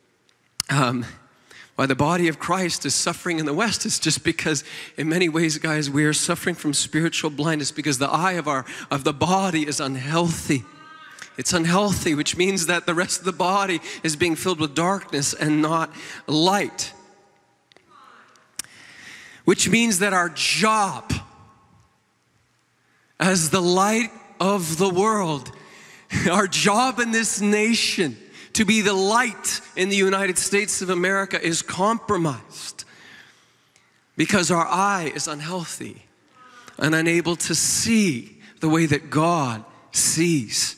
why the body of Christ is suffering in the West is just because in many ways, guys, we are suffering from spiritual blindness because the eye of the body is unhealthy. It's unhealthy, which means that the rest of the body is being filled with darkness and not light. Which means that our job as the light of the world, our job in this nation, to be the light in the United States of America is compromised because our eye is unhealthy and unable to see the way that God sees.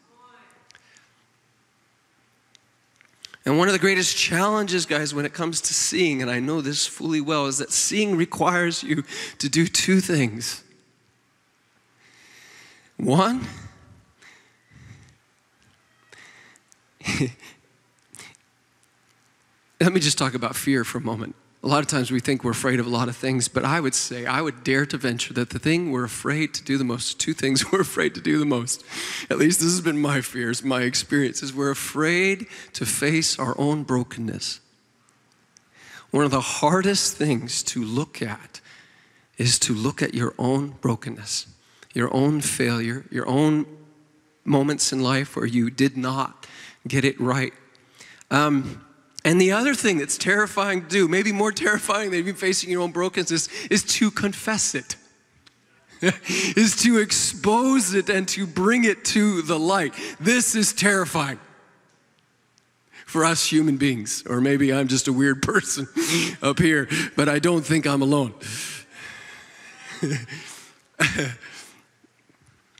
And one of the greatest challenges, guys, when it comes to seeing, and I know this fully well, is that seeing requires you to do two things. One, let me just talk about fear for a moment. A lot of times we think we're afraid of a lot of things, but I would dare to venture that the thing we're afraid to do the most, two things we're afraid to do the most, at least this has been my fears, my experiences, we're afraid to face our own brokenness. One of the hardest things to look at is to look at your own brokenness, your own failure, your own moments in life where you did not get it right. And the other thing that's terrifying to do, maybe more terrifying than even facing your own brokenness, is to confess it. Is to expose it and to bring it to the light. This is terrifying for us human beings. Or maybe I'm just a weird person up here, but I don't think I'm alone.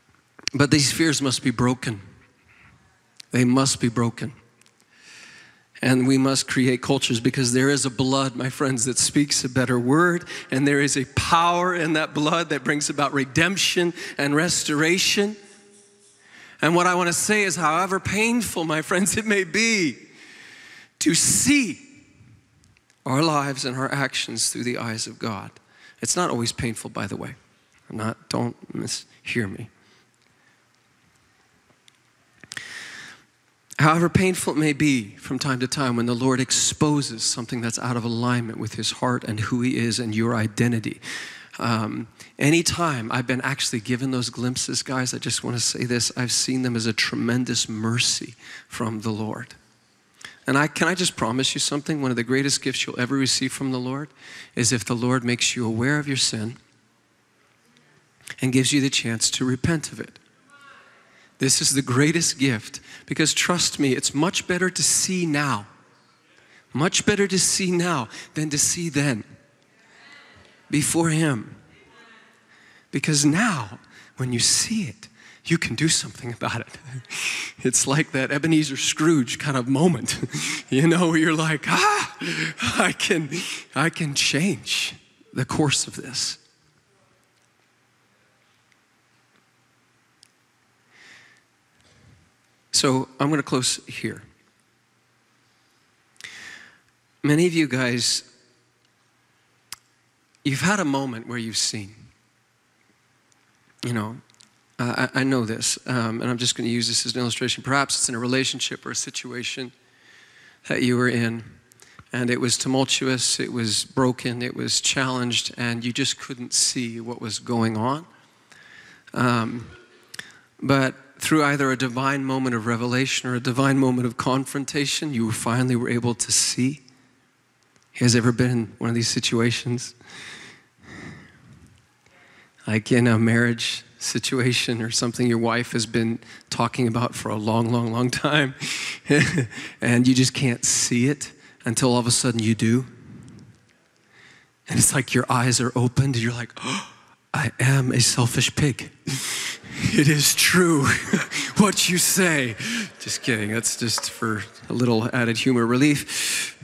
But these fears must be broken. They must be broken. And we must create cultures, because there is a blood, my friends, that speaks a better word. And there is a power in that blood that brings about redemption and restoration. And what I want to say is, however painful, my friends, it may be to see our lives and our actions through the eyes of God. It's not always painful, by the way. Don't mishear me. However painful it may be from time to time when the Lord exposes something that's out of alignment with his heart and who he is and your identity. Anytime I've been actually given those glimpses, guys, I just want to say this, I've seen them as a tremendous mercy from the Lord. And can I just promise you something? One of the greatest gifts you'll ever receive from the Lord is if the Lord makes you aware of your sin and gives you the chance to repent of it. This is the greatest gift, because trust me, it's much better to see now. Much better to see now than to see then, before him. Because now, when you see it, you can do something about it. It's like that Ebenezer Scrooge kind of moment, where you're like, I can change the course of this. So I'm going to close here. Many of you guys, you've had a moment where you've seen. I know this, and I'm just going to use this as an illustration. Perhaps it's in a relationship or a situation that you were in, and it was tumultuous, it was broken, it was challenged, and you just couldn't see what was going on. But through either a divine moment of revelation or a divine moment of confrontation, you finally were able to see. Has ever been in one of these situations? Like in a marriage situation or something your wife has been talking about for a long, long, long time, and you just can't see it until all of a sudden you do. And it's like your eyes are opened and you're like, oh, I am a selfish pig. It is true what you say. Just kidding. That's just for a little added humor relief.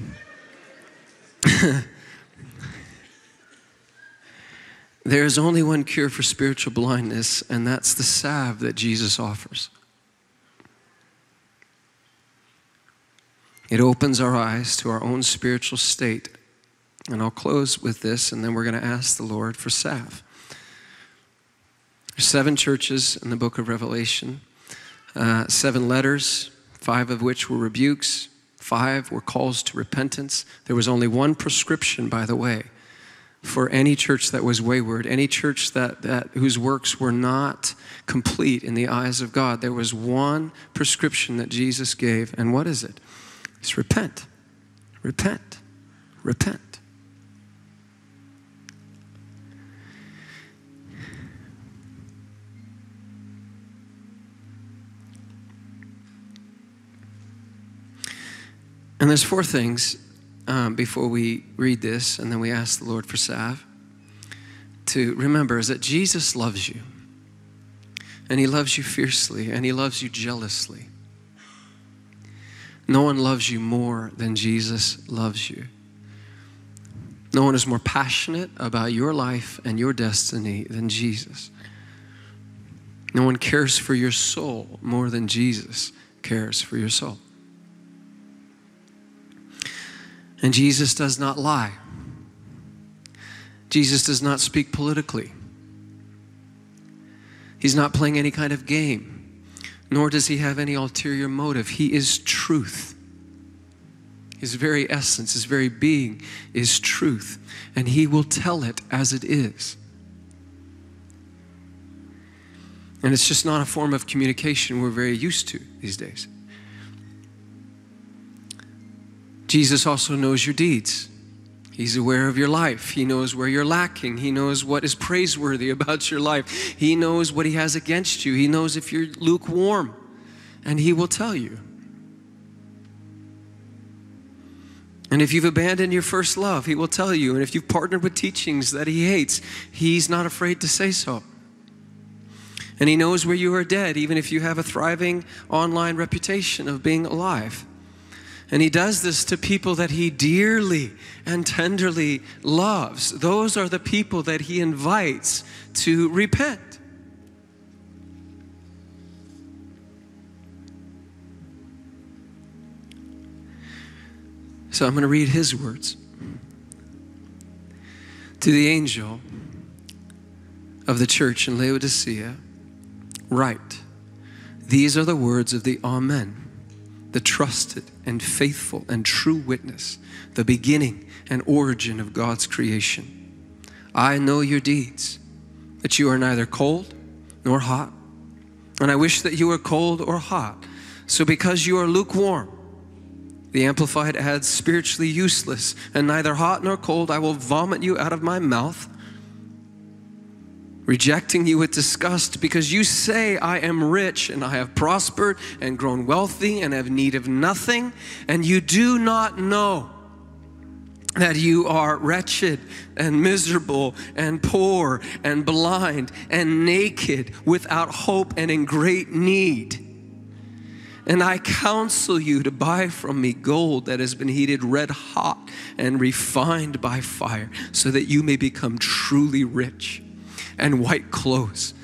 There's only one cure for spiritual blindness, and that's the salve that Jesus offers. It opens our eyes to our own spiritual state. And I'll close with this, and then we're going to ask the Lord for salve. There's 7 churches in the book of Revelation, 7 letters, 5 of which were rebukes, 5 were calls to repentance. There was only one prescription, by the way, for any church that was wayward, any church that whose works were not complete in the eyes of God. There was one prescription that Jesus gave, and what is it? It's repent, repent, repent. And there's 4 things before we read this, and then we ask the Lord for salve. To remember is that Jesus loves you, and he loves you fiercely, and he loves you jealously. No one loves you more than Jesus loves you. No one is more passionate about your life and your destiny than Jesus. No one cares for your soul more than Jesus cares for your soul. And Jesus does not lie. Jesus does not speak politically. He's not playing any kind of game, nor does he have any ulterior motive. He is truth. His very essence, his very being is truth, and he will tell it as it is. And it's just not a form of communication we're very used to these days. Jesus also knows your deeds. He's aware of your life. He knows where you're lacking. He knows what is praiseworthy about your life. He knows what he has against you. He knows if you're lukewarm, and he will tell you. And if you've abandoned your first love, he will tell you. And if you've partnered with teachings that he hates, he's not afraid to say so. And he knows where you are dead, even if you have a thriving online reputation of being alive. And he does this to people that he dearly and tenderly loves. Those are the people that he invites to repent. So I'm going to read his words. To the angel of the church in Laodicea, write, these are the words of the Amen, the trusted and faithful and true witness, the beginning and origin of God's creation. I know your deeds, that you are neither cold nor hot. And I wish that you were cold or hot. So because you are lukewarm, the Amplified adds, spiritually useless, and neither hot nor cold, I will vomit you out of my mouth, rejecting you with disgust, because you say, I am rich and I have prospered and grown wealthy and have need of nothing, and you do not know that you are wretched and miserable and poor and blind and naked, without hope and in great need. And I counsel you to buy from me gold that has been heated red hot and refined by fire, so that you may become truly rich, and white clothes,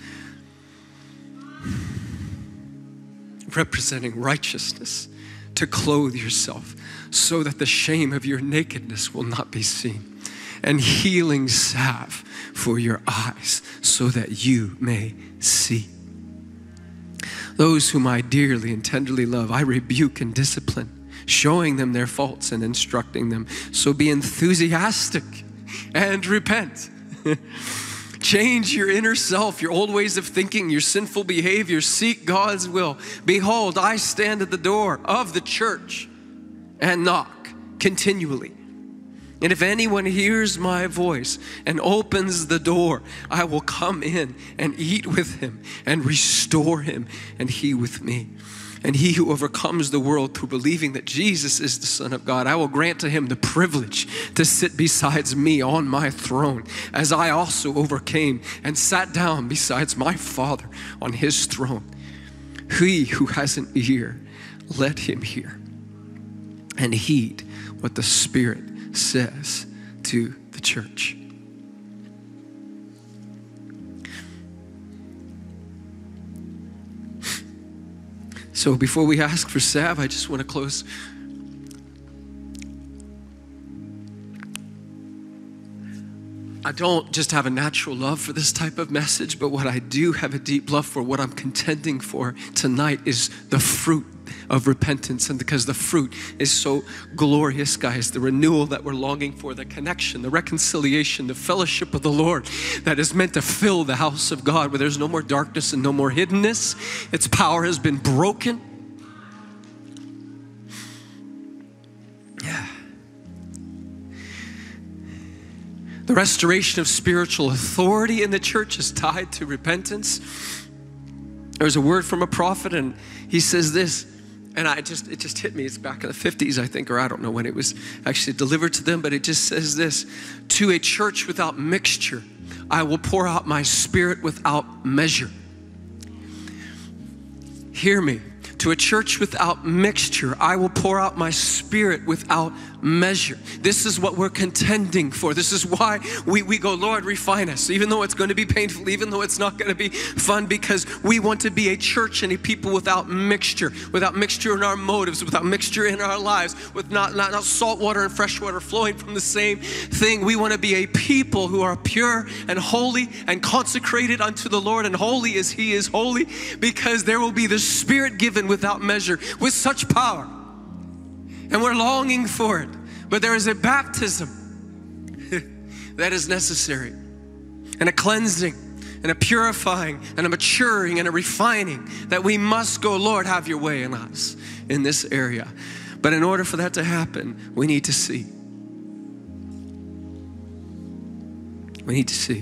representing righteousness, to clothe yourself, so that the shame of your nakedness will not be seen, and healing salve for your eyes, so that you may see. Those whom I dearly and tenderly love, I rebuke and discipline, showing them their faults and instructing them. So be enthusiastic and repent. Change your inner self, your old ways of thinking, your sinful behavior. Seek God's will. Behold, I stand at the door of the church and knock continually. And if anyone hears my voice and opens the door, I will come in and eat with him and restore him, and he with me. And he who overcomes the world through believing that Jesus is the Son of God, I will grant to him the privilege to sit beside me on my throne, as I also overcame and sat down beside my Father on his throne. He who has an ear, let him hear and heed what the Spirit says to the church. So before we ask for salve, I just want to close. I don't just have a natural love for this type of message, but what I do have a deep love for, what I'm contending for tonight, is the fruit of repentance. And because the fruit is so glorious, guys, the renewal that we're longing for, the connection, the reconciliation, the fellowship of the Lord that is meant to fill the house of God, where there's no more darkness and no more hiddenness. Its power has been broken. Yeah. The restoration of spiritual authority in the church is tied to repentance. There's a word from a prophet, and he says this, and it just hit me. It's back in the 50s, I think, or I don't know when it was actually delivered to them, but it just says this: to a church without mixture, I will pour out my Spirit without measure. Hear me. To a church without mixture, I will pour out my Spirit without measure. This is what we're contending for. This is why we go, Lord, refine us, even though it's going to be painful, even though it's not going to be fun, because we want to be a church and a people without mixture in our motives, without mixture in our lives, with not salt water and fresh water flowing from the same thing. We want to be a people who are pure and holy and consecrated unto the Lord, and holy as He is holy, because there will be the Spirit given without measure, with such power. And we're longing for it. But there is a baptism that is necessary, and a cleansing, and a purifying, and a maturing, and a refining, that we must go, Lord, have your way in us in this area. But in order for that to happen, we need to see. We need to see.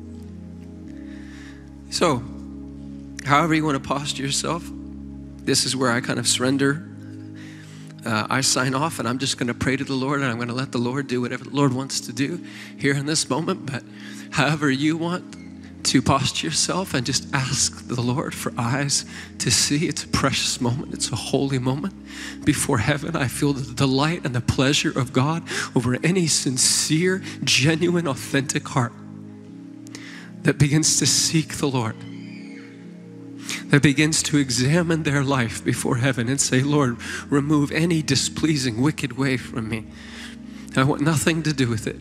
So, however you want to posture yourself, this is where I kind of surrender. I sign off, and I'm just going to pray to the Lord, and I'm going to let the Lord do whatever the Lord wants to do here in this moment. But however you want to posture yourself and just ask the Lord for eyes to see. It's a precious moment. It's a holy moment before heaven. I feel the delight and the pleasure of God over any sincere, genuine, authentic heart that begins to seek the Lord, that begins to examine their life before heaven and say, Lord, remove any displeasing, wicked way from me. I want nothing to do with it.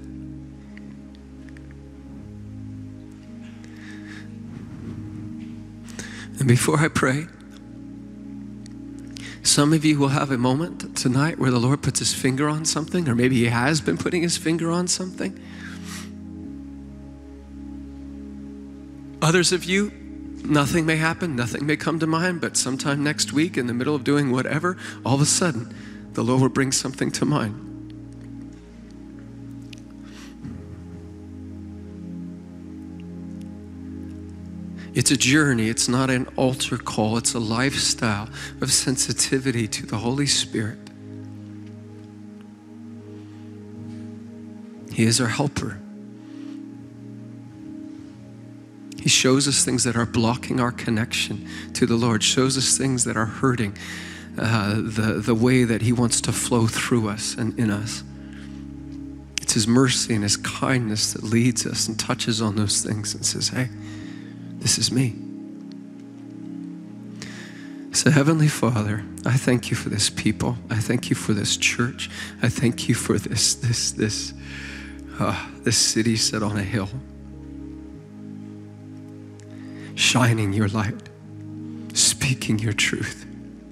And before I pray, some of you will have a moment tonight where the Lord puts his finger on something, or maybe he has been putting his finger on something. Others of you, nothing may happen, nothing may come to mind, but sometime next week in the middle of doing whatever, all of a sudden, the Lord will bring something to mind. It's a journey. It's not an altar call. It's a lifestyle of sensitivity to the Holy Spirit. He is our helper. He shows us things that are blocking our connection to the Lord, shows us things that are hurting the way that he wants to flow through us and in us. It's his mercy and his kindness that leads us and touches on those things and says, hey, this is me. So Heavenly Father, I thank you for this people. I thank you for this church. I thank you for this city set on a hill, shining your light, speaking your truth.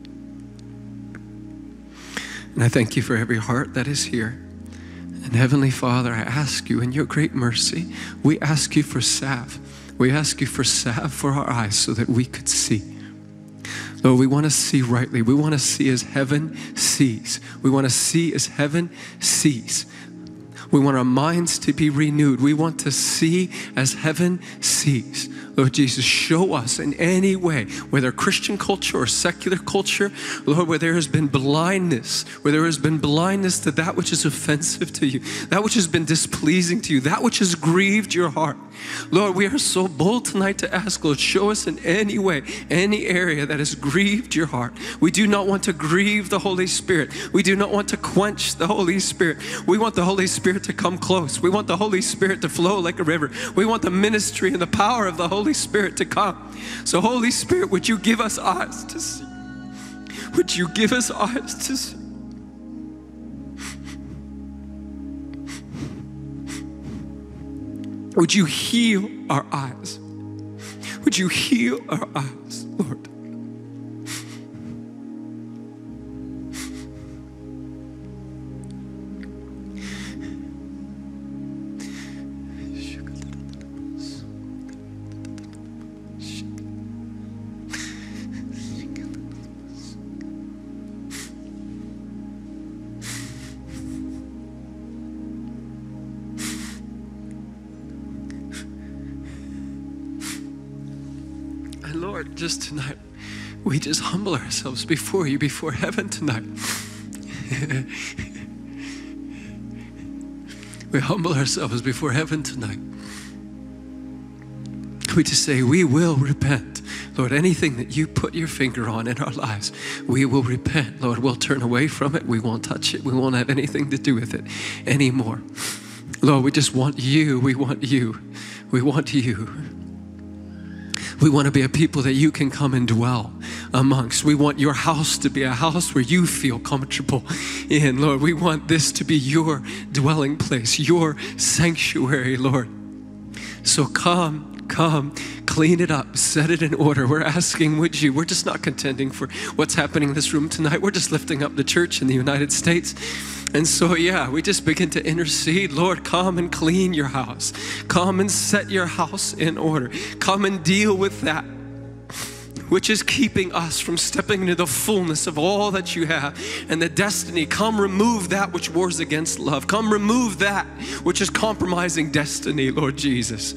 And I thank you for every heart that is here. And Heavenly Father, I ask you in your great mercy, we ask you for salve. We ask you for salve for our eyes so that we could see. Lord, we want to see rightly. We want to see as heaven sees. We want to see as heaven sees. We want our minds to be renewed. We want to see as heaven sees. Lord Jesus, show us in any way, whether Christian culture or secular culture, Lord, where there has been blindness, to that which is offensive to you, that which has been displeasing to you, that which has grieved your heart. Lord, we are so bold tonight to ask, Lord, show us in any way, any area that has grieved your heart. We do not want to grieve the Holy Spirit. We do not want to quench the Holy Spirit. We want the Holy Spirit to come close. We want the Holy Spirit to flow like a river. We want the ministry and the power of the Holy Spirit to come. So Holy Spirit, would you give us eyes to see? Would you give us eyes to see? Would you heal our eyes? Would you heal our eyes, Lord? Lord, just tonight, we just humble ourselves before you, before heaven tonight. We humble ourselves before heaven tonight. We just say, we will repent. Lord, anything that you put your finger on in our lives, we will repent. Lord, we'll turn away from it. We won't touch it. We won't have anything to do with it anymore. Lord, we just want you. We want you. We want you. We want to be a people that you can come and dwell amongst. We want your house to be a house where you feel comfortable in, Lord. We want this to be your dwelling place, your sanctuary, Lord. So come, clean it up, set it in order. We're asking, would you? We're just not contending for what's happening in this room tonight. We're just lifting up the church in the United States. And so, we just begin to intercede. Lord, come and clean your house. Come and set your house in order. Come and deal with that which is keeping us from stepping into the fullness of all that you have and the destiny. Come remove that which wars against love. Come remove that which is compromising destiny, Lord Jesus.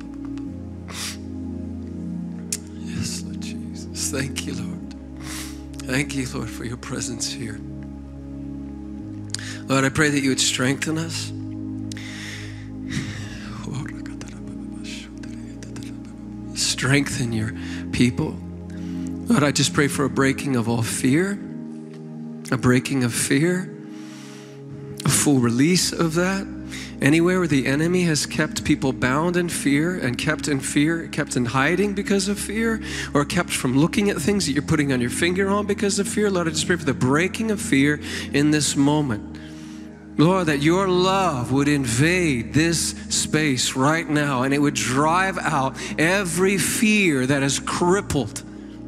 Yes, Lord Jesus. Thank you, Lord. Thank you, Lord, for your presence here. Lord, I pray that you would strengthen us. Strengthen your people. Lord, I just pray for a breaking of all fear, a breaking of fear, a full release of that. Anywhere where the enemy has kept people bound in fear and kept in hiding because of fear, or kept from looking at things that you're putting on your finger on because of fear, Lord, I just pray for the breaking of fear in this moment. Lord, that your love would invade this space right now, and it would drive out every fear that is crippled.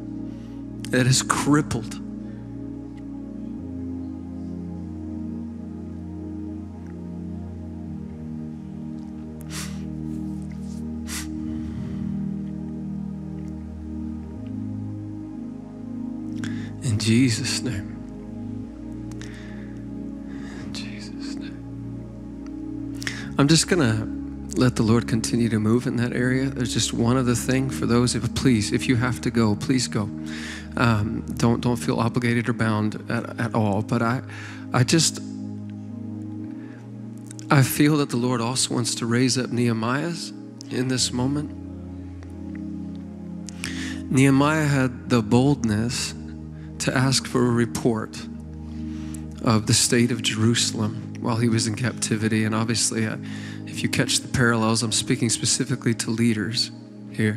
In Jesus' name. I'm just gonna let the Lord continue to move in that area. There's just one other thing for those, if you have to go, please go. Don't feel obligated or bound at all. But I feel that the Lord also wants to raise up Nehemiahs in this moment. Nehemiah had the boldness to ask for a report of the state of Jerusalem while he was in captivity. And obviously, if you catch the parallels, I'm speaking specifically to leaders here.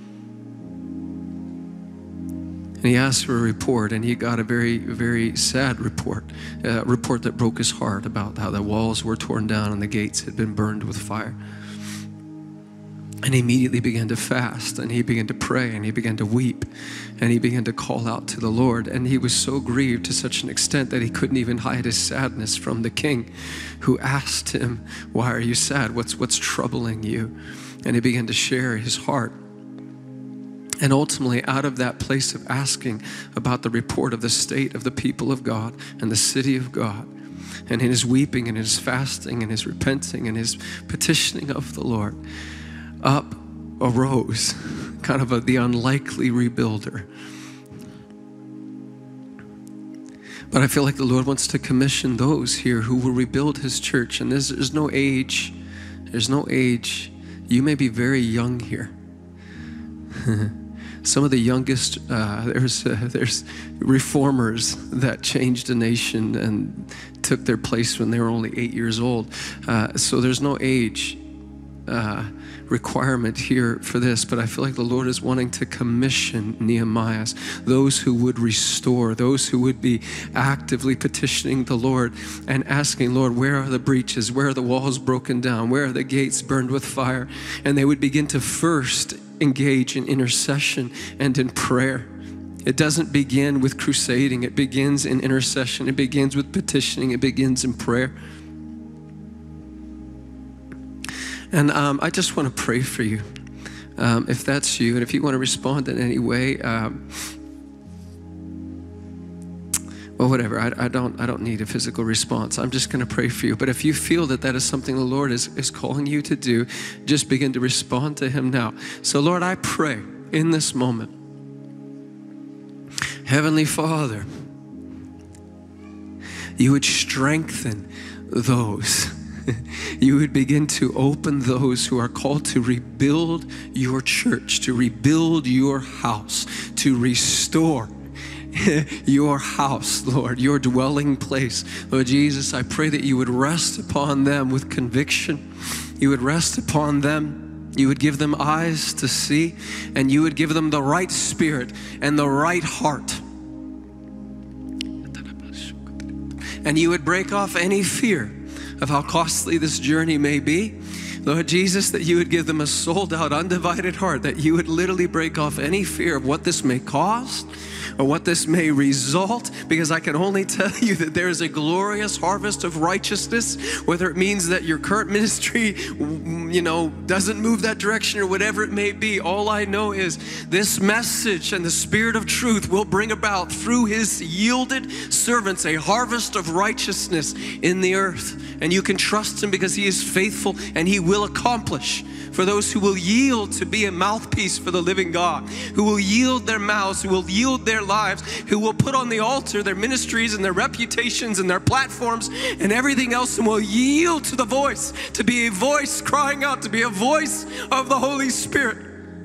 And he asked for a report, and he got a very, very sad report, a report that broke his heart about how the walls were torn down and the gates had been burned with fire. And he immediately began to fast, and he began to pray, and he began to weep, and he began to call out to the Lord. And he was so grieved to such an extent that he couldn't even hide his sadness from the king, who asked him, "Why are you sad? What's troubling you?" And he began to share his heart. And ultimately, out of that place of asking about the report of the state of the people of God and the city of God, and in his weeping and his fasting and his repenting and his petitioning of the Lord, up arose kind of the unlikely rebuilder. But I feel like the Lord wants to commission those here who will rebuild his church. And there's no age. There's no age. You may be very young here. Some of the youngest, there's reformers that changed a nation and took their place when they were only 8 years old. So there's no age requirement here for this, but I feel like the Lord is wanting to commission Nehemiahs, those who would restore, those who would be actively petitioning the Lord and asking, Lord, where are the breaches? Where are the walls broken down? Where are the gates burned with fire? And they would begin to first engage in intercession and in prayer. It doesn't begin with crusading. It begins in intercession. It begins with petitioning. It begins in prayer. And I just want to pray for you. If that's you, and if you want to respond in any way, well, whatever. I don't need a physical response. I'm just going to pray for you. But if you feel that that is something the Lord is calling you to do, just begin to respond to him now. So, Lord, I pray in this moment, Heavenly Father, you would strengthen those. You would begin to open those who are called to rebuild your church, to rebuild your house, to restore your house, Lord, your dwelling place. Lord Jesus, I pray that you would rest upon them with conviction. You would rest upon them. You would give them eyes to see, and you would give them the right spirit and the right heart. And you would break off any fear of how costly this journey may be. Lord Jesus, that you would give them a sold out, undivided heart, that you would literally break off any fear of what this may cost or what this may result, because I can only tell you that there is a glorious harvest of righteousness, whether it means that your current ministry, doesn't move that direction or whatever it may be. All I know is this message and the Spirit of truth will bring about through his yielded servants a harvest of righteousness in the earth. And you can trust him because he is faithful and he will accomplish. For those who will yield to be a mouthpiece for the living God, who will yield their mouths, who will yield their their lives, who will put on the altar their ministries and their reputations and their platforms and everything else, and will yield to the voice, to be a voice crying out, to be a voice of the Holy Spirit.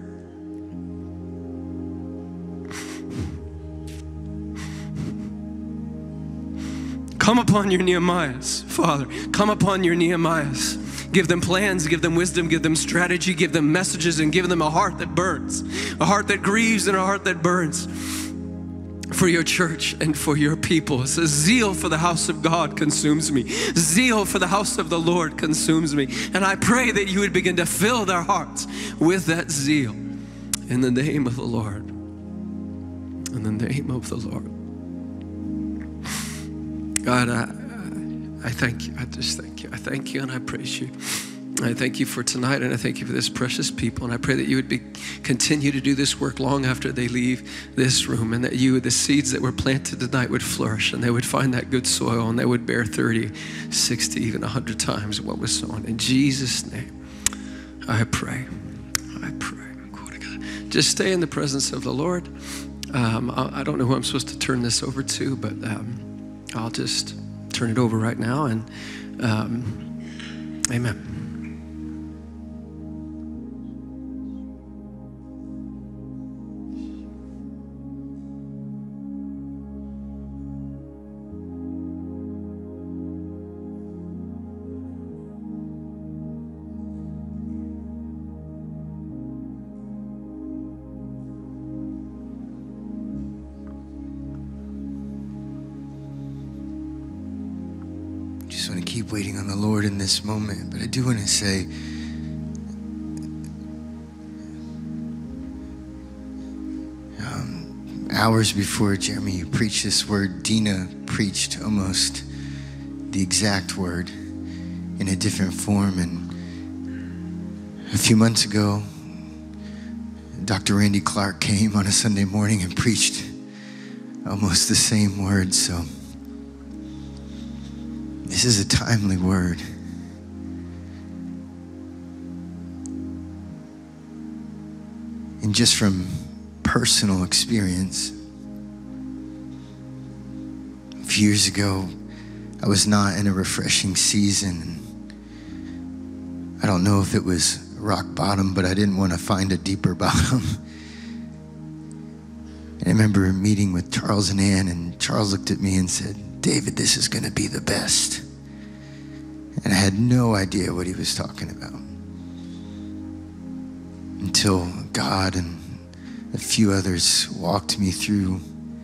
Come upon your Nehemiahs, Father. Come upon your Nehemiahs. Give them plans, give them wisdom, give them strategy, give them messages, and give them a heart that burns, a heart that grieves and a heart that burns for your church and for your people. It says, zeal for the house of God consumes me. Zeal for the house of the Lord consumes me. And I pray that you would begin to fill their hearts with that zeal in the name of the Lord. In the name of the Lord. God, I thank you. I just thank you. I thank you and I praise you. I thank you for tonight, and I thank you for this precious people. And I pray that you would continue to do this work long after they leave this room, and that the seeds that were planted tonight would flourish, and they would find that good soil, and they would bear 30, 60, even 100 times what was sown. In Jesus' name, I pray. I pray. Just stay in the presence of the Lord. I don't know who I'm supposed to turn this over to, but I'll just turn it over right now, and amen. Just want to keep waiting on the Lord in this moment, but I do want to say, hours before Jeremy preached this word, Dina preached almost the exact word in a different form. And a few months ago, Dr. Randy Clark came on a Sunday morning and preached almost the same word. So this is a timely word. And just from personal experience, a few years ago, I was not in a refreshing season. I don't know if it was rock bottom, but I didn't want to find a deeper bottom. And I remember meeting with Charles and Ann, and Charles looked at me and said, "David, this is going to be the best." And I had no idea what he was talking about until God and a few others walked me through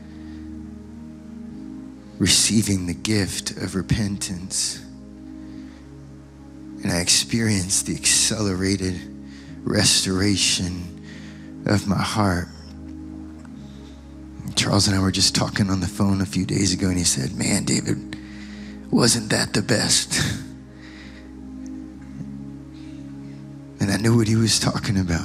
receiving the gift of repentance. And I experienced the accelerated restoration of my heart. Charles and I were just talking on the phone a few days ago, and he said, "Man, David, wasn't that the best?" And I knew what he was talking about.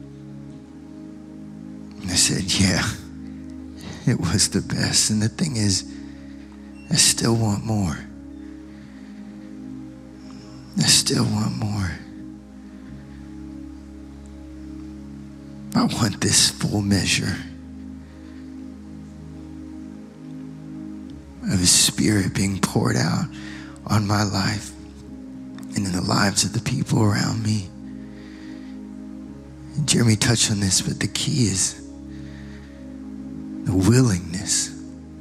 And I said, "Yeah, it was the best." And the thing is, I still want more. I still want more. I want this full measure of His Spirit being poured out on my life and in the lives of the people around me. And Jeremy touched on this, but the key is the willingness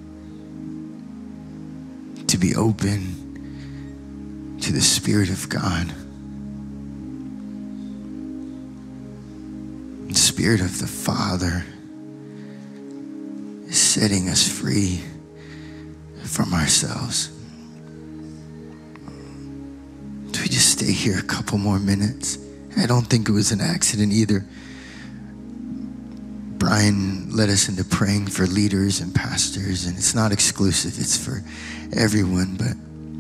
to be open to the Spirit of God. The Spirit of the Father is setting us free from ourselves. Do we just stay here a couple more minutes? I don't think it was an accident either. Brian led us into praying for leaders and pastors, and it's not exclusive, it's for everyone, but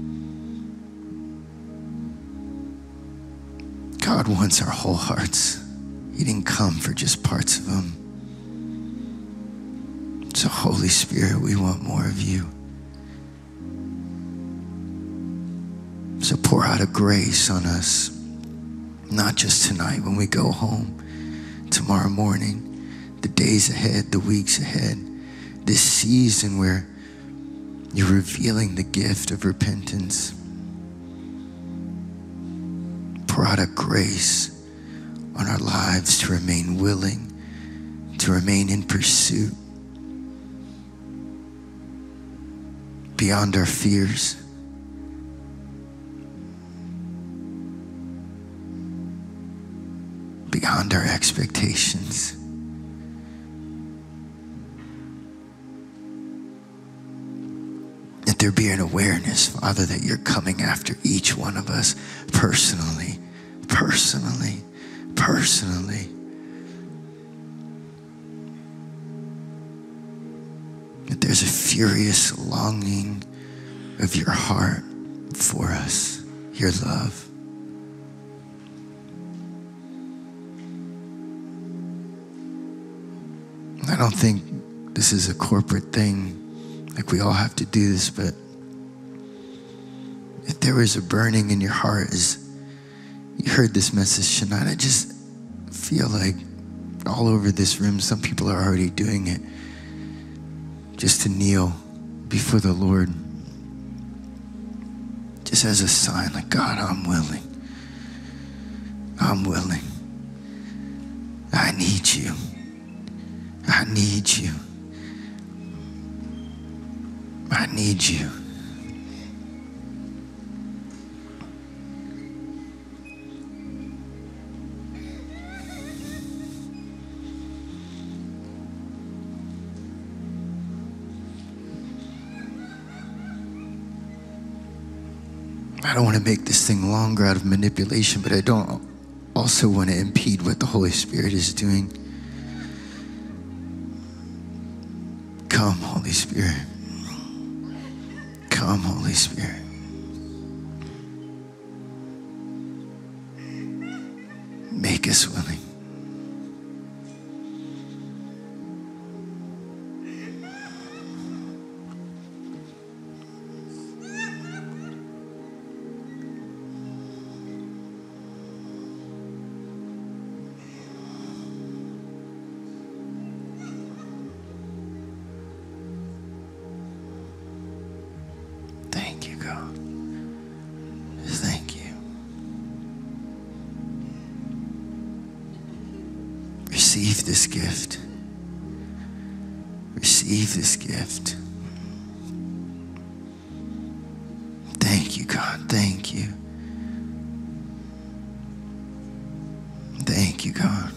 God wants our whole hearts. He didn't come for just parts of them. So Holy Spirit, we want more of you. So pour out a grace on us, not just tonight when we go home, tomorrow morning, the days ahead, the weeks ahead. this season where you're revealing the gift of repentance. Pour out a grace on our lives to remain willing, to remain in pursuit, beyond our fears. Beyond our expectations. Let there be an awareness, Father, that you're coming after each one of us personally, personally, personally. That there's a furious longing of your heart for us, your love. I don't think this is a corporate thing, like we all have to do this, but if there was a burning in your heart as you heard this message tonight, I just feel like all over this room, some people are already doing it, just to kneel before the Lord, just as a sign, like, God, I'm willing. I'm willing. I need you. I need you. I need you. I don't want to make this thing longer out of manipulation, but I don't also want to impede what the Holy Spirit is doing. Come, Holy Spirit. Come, Holy Spirit. Make us willing. Receive this gift. Receive this gift. Thank you, God. Thank you. Thank you, God.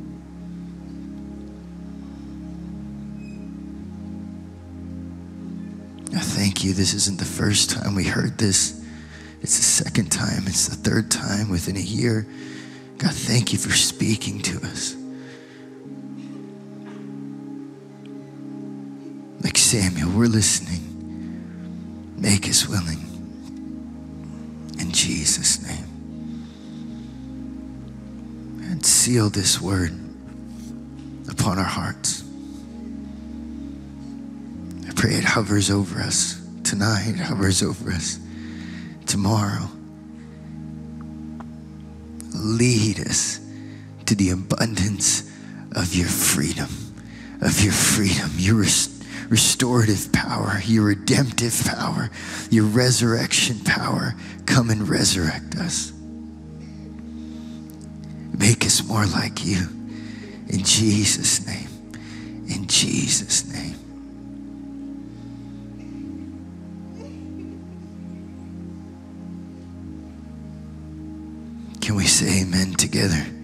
I thank you. This isn't the first time we heard this. It's the second time. It's the third time within a year. God, thank you for speaking to us. Like Samuel, we're listening. Make us willing. In Jesus' name. And seal this word upon our hearts. I pray it hovers over us tonight, it hovers over us tomorrow. Lead us to the abundance of your freedom, your restorative power, your redemptive power, your resurrection power. Come and resurrect us. Make us more like you. In Jesus' name. In Jesus' name. Can we say amen together?